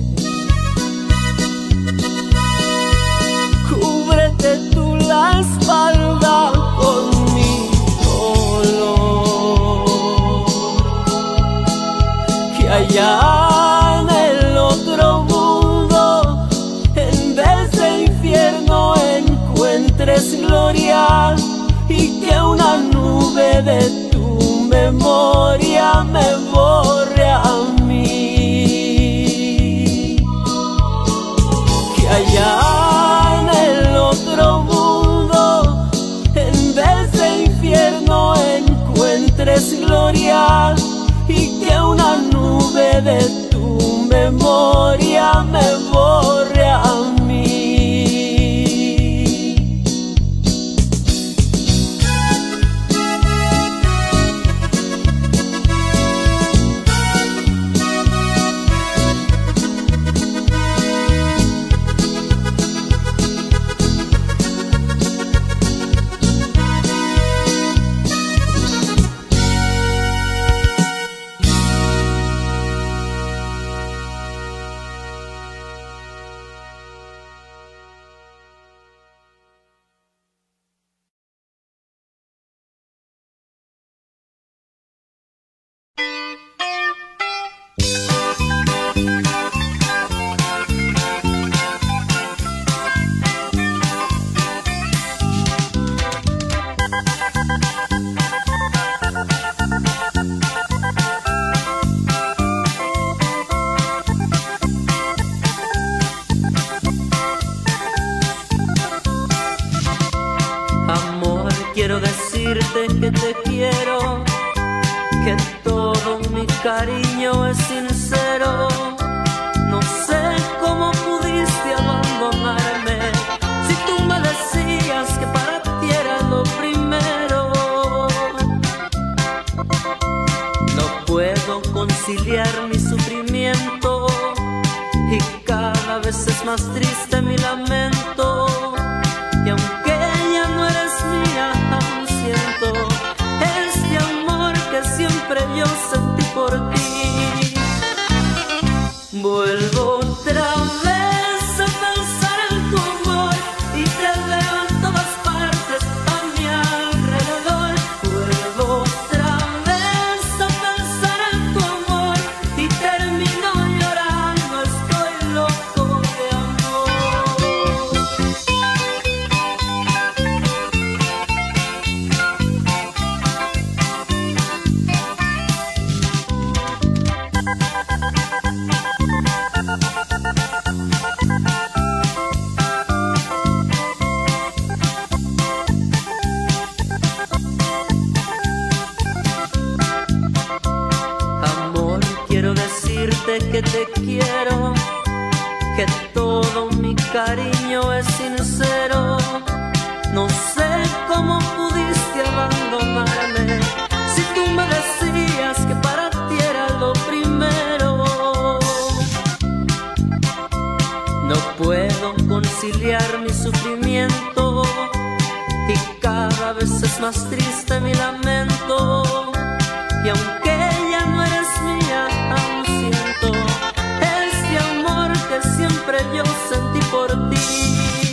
Cúbrete tú la espalda con mi dolor, que allá en el otro mundo, en vez de infierno, encuentres gloria, y que una nube de tu memoria me borre a mí. Que allá en el otro mundo, en vez de infierno, encuentres gloria, y que una nube de tu memoria me borre a mí. Quiero decirte que te quiero, que todo mi cariño es sincero. No sé cómo pudiste abandonarme, si tú me decías que para ti era lo primero. No puedo conciliar mi sufrimiento, y cada vez es más triste mi lamento. Y aunque ya no eres mía, aún siento este amor que siempre yo sentí por ti. Vuelvo otra vez a pensar en tu amor, y te veo en todas partes a mi alrededor. Vuelvo otra vez a pensar en tu amor, y termino llorando, estoy loco de amor. Amor, quiero decirte que te quiero, que todo mi cariño es sincero. No sé cómo pudiste abandonarme, si tú me decías que para ti era lo primero. No puedo conciliar mi sufrimiento, y cada vez es más triste mi lamento. Y aunque ya no eres mía, aún siento este amor que siempre yo sentí por ti.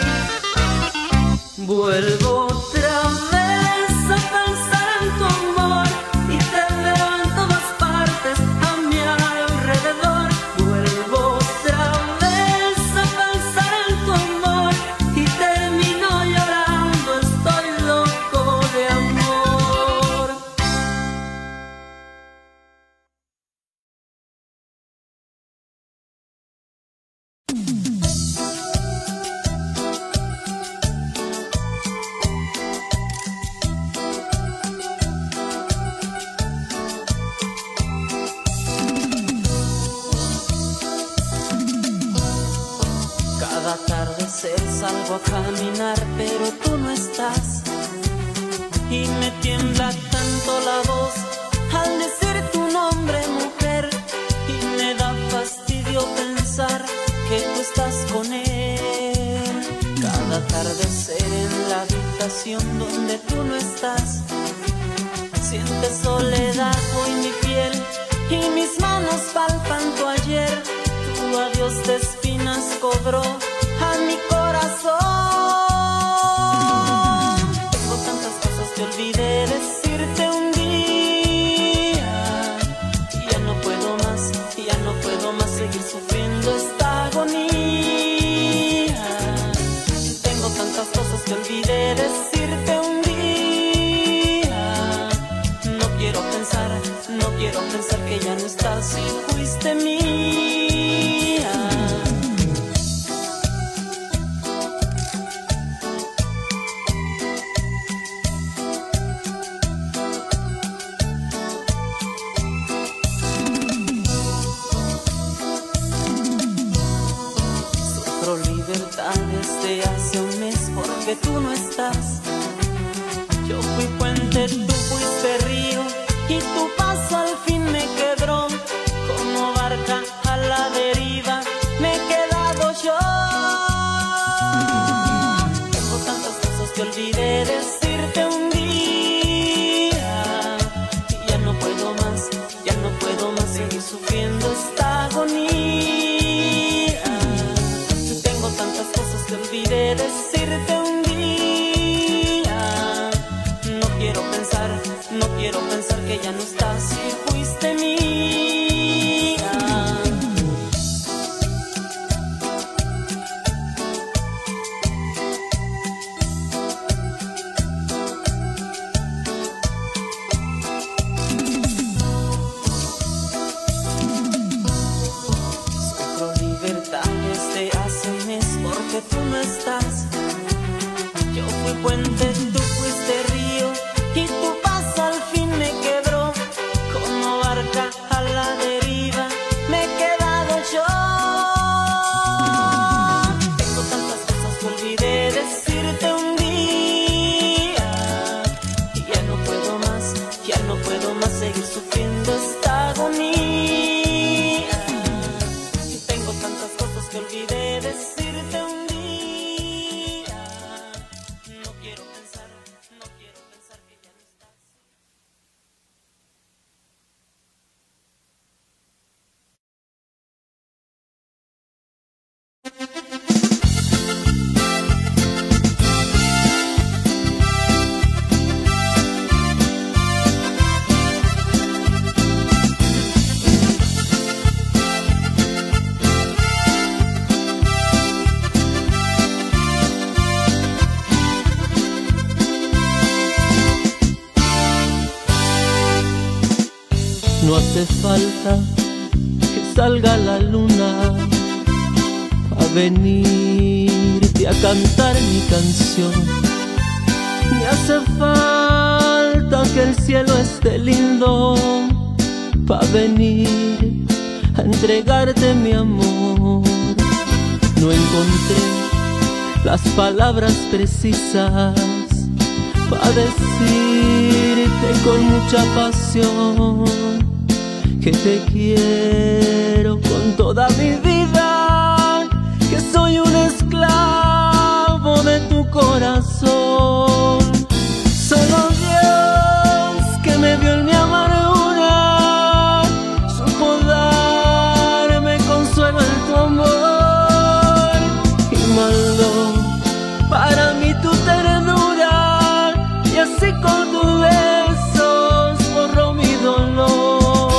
Vuelvo otra vez a pensar en tu amor, y te veo en todas partes a mi alrededor. Vuelvo otra vez a pensar en tu amor, y termino llorando, estoy loco de amor. Cada atardecer salgo a caminar, pero tú no estás, y me tiembla tanto la voz al decir tu nombre, mujer, y me da fastidio pensar que tú estás habitación donde tú no estás. Sientes soledad hoy mi piel y mis manos palpan tu ayer. Tu adiós de espinas cobró a mi corazón. Tengo tantas cosas que olvidé decirte un día. Y ya no puedo más, y ya no puedo más seguir sufriendo esta agonía. Tengo tantas cosas que olvidé decirte un día. No quiero pensar, no quiero pensar que ya no estás y fuiste mía. Sufro libertad desde hace un mes porque tú no estás. Yo fui puente, tú fuiste río y tu paso al fin me quebró. Como barca a la deriva me he quedado yo. Tengo tantas cosas que olvidé decirte un día. Y ya no puedo más, ya no puedo más seguir sufriendo esta agonía. Tengo tantas cosas que olvidé decirte un día. No quiero pensar, no quiero pensar que ya no estás y fuiste mía. Sufro libertad desde hace un mes porque tú no estás. Yo fui puente, tú fuiste río y tu paso al fin me quebró. Como barca a la deriva me he quedado yo. Tengo tantas cosas que olvidé decirte un día. Y ya no puedo más, ya no puedo más seguir sufriendo esta agonía. Tengo tantas cosas que olvidé decirte un día. No quiero pensar, no quiero pensar que ya no estás. No hace falta que salga la luna a venirte a cantar mi canción. Ni hace falta que el cielo esté lindo pa' venir a entregarte mi amor. No encontré las palabras precisas pa' decirte con mucha pasión que te quiero con toda mi vida, que soy un esclavo de tu corazón. Solo Dios, que me vio en mi amargura, supo darme consuelo en tu amor y mandó para mí tu ternura, y así con tus besos borró mi dolor.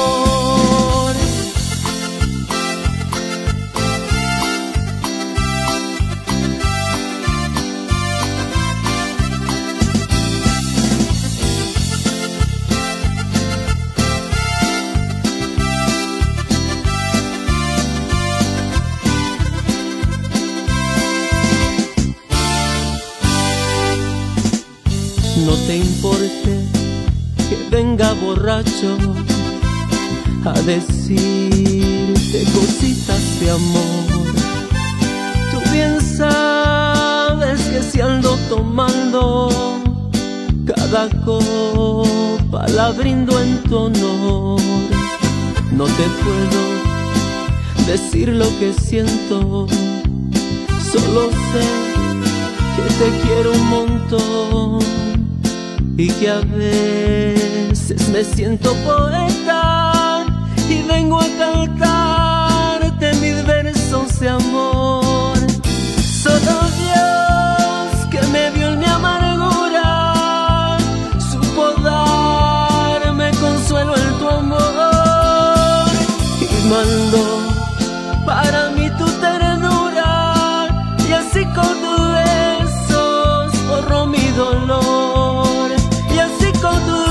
No te importe que venga borracho a decirte cositas de amor. Tú bien sabes que si ando tomando, cada copa la brindo en tu honor. No te puedo decir lo que siento, solo sé que te quiero un montón y que a veces me siento poeta y vengo a cantarte mis versos de amor. Solo Dios, que me vio en mi amargura, supo darme consuelo en tu amor y mandó para mí tu ternura, y así con tus besos borró mi dolor, y así con tus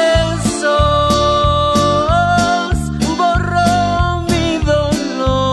besos borró mi dolor.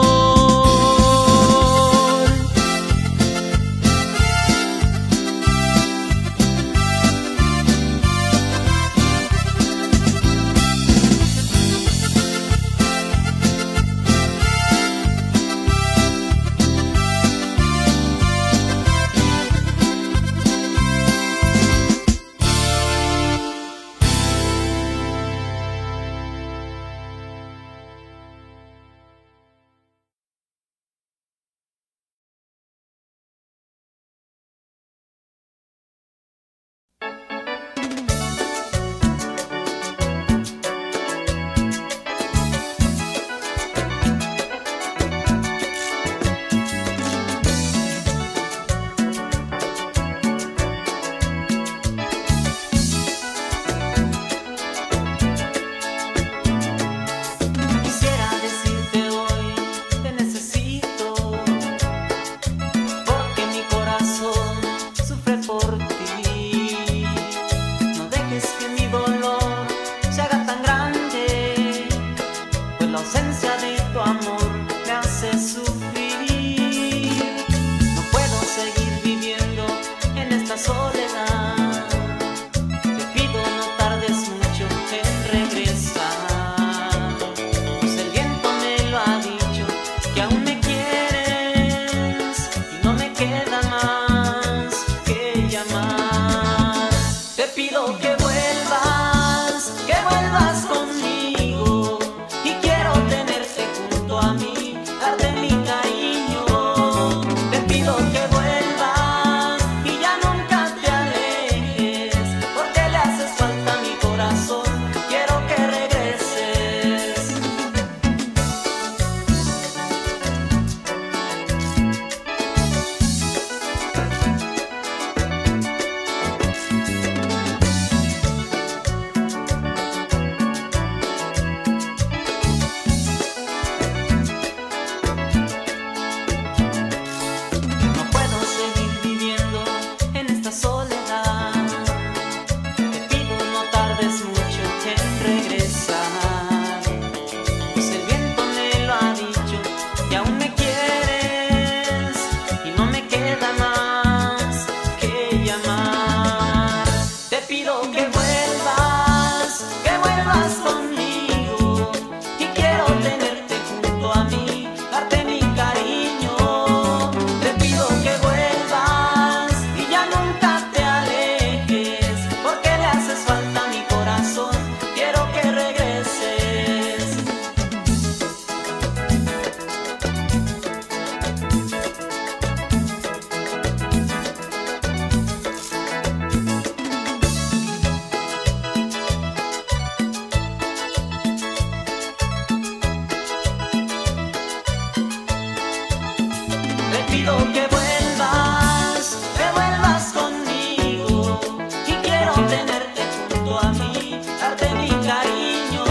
pido que vuelvas, que vuelvas conmigo, y quiero tenerte junto a mí, darte mi cariño.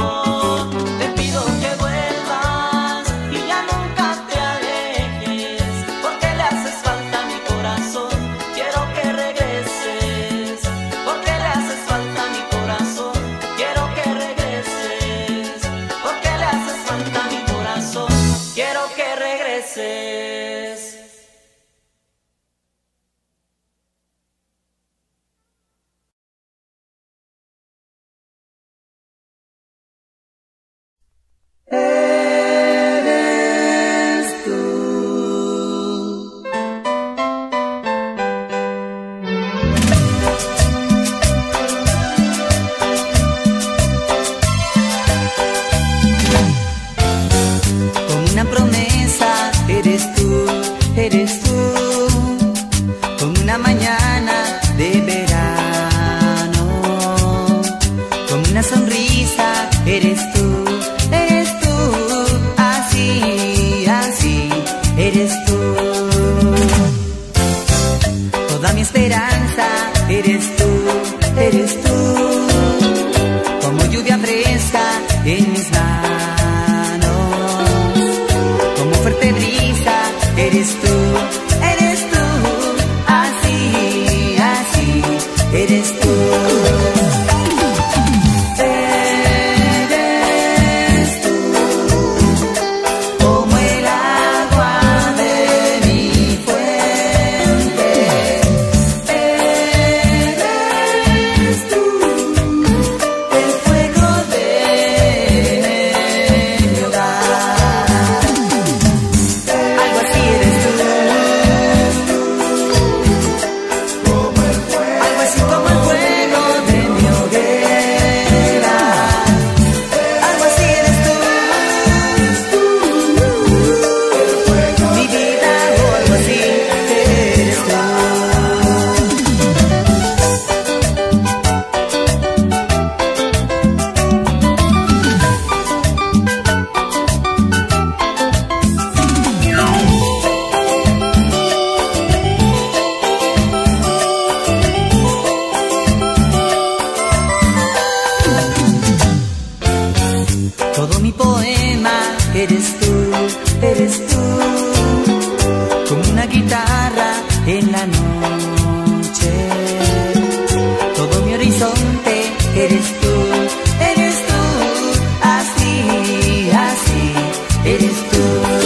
Te pido que vuelvas y ya nunca te alejes, porque le haces falta a mi corazón. Quiero que regreses, porque le haces falta a mi corazón. Quiero que regreses, porque le haces falta a mi corazón. Quiero que regreses. Eres tú. Como una promesa eres tú. brisa, eres tú, eres tú, así, así, eres tú. Todo mi poema eres tú, eres tú, como una guitarra en la noche. Todo mi horizonte eres tú, eres tú, así, así, eres tú.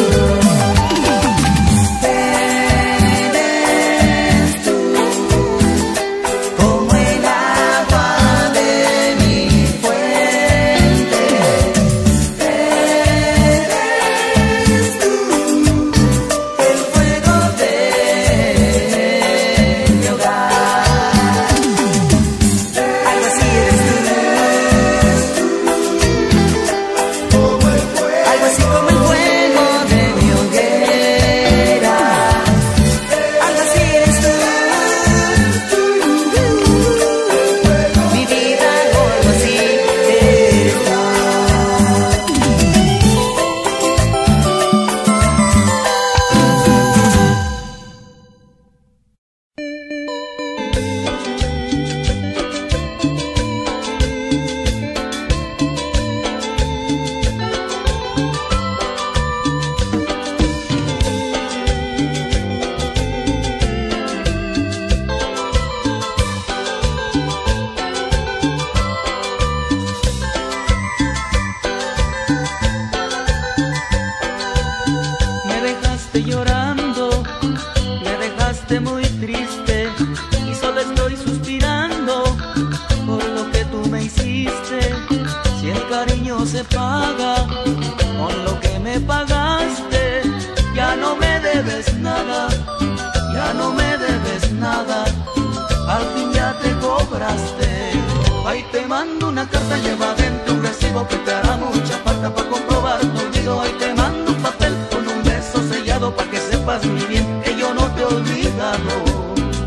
Llorando, me dejaste muy triste y solo estoy suspirando por lo que tú me hiciste. Si el cariño se paga con lo que me pagaste, ya no me debes nada, ya no me debes nada, al fin ya te cobraste. Ahí te mando una carta, lleva dentro un recibo que te hará mucha falta para comprobar tu olvido. Ahí te mando un papel con un beso sellado para que sepas muy bien que yo no te he olvidado.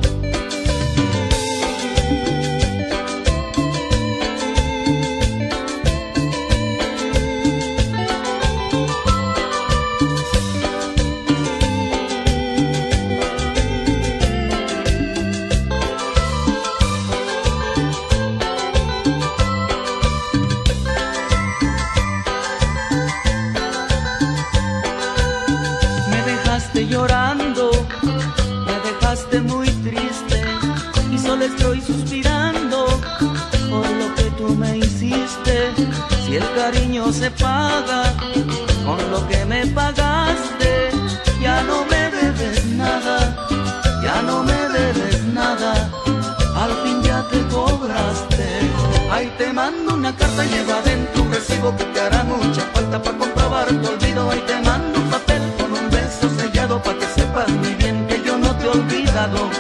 Llorando, me dejaste muy triste y solo estoy suspirando por lo que tú me hiciste. Si el cariño se paga con lo que me pagaste, ya no me debes nada, ya no me debes nada, al fin ya te cobraste. Ahí te mando una carta, lleva dentro un recibo que te hará mucha falta para comprobar tu olvido. Ahí te mando un papel con un beso sellado para que sepas muy bien que yo no te he olvidado.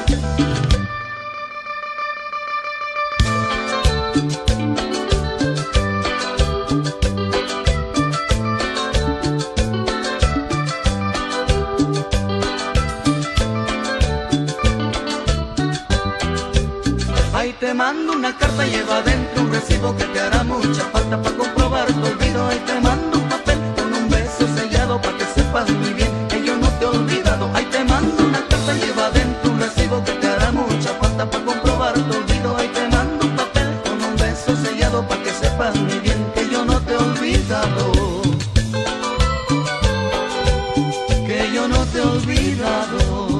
Ahí te mando una carta, lleva dentro un recibo que te hará mucha falta para comprobar tu olvido. Ahí te mando un papel con un beso sellado para que sepas muy bien que yo no te he olvidado. Ahí te mando una carta, lleva dentro un recibo que te hará mucha falta para comprobar tu olvido. Ahí te mando un papel con un beso sellado para que sepas muy bien que yo no te he olvidado. Que te he olvidado.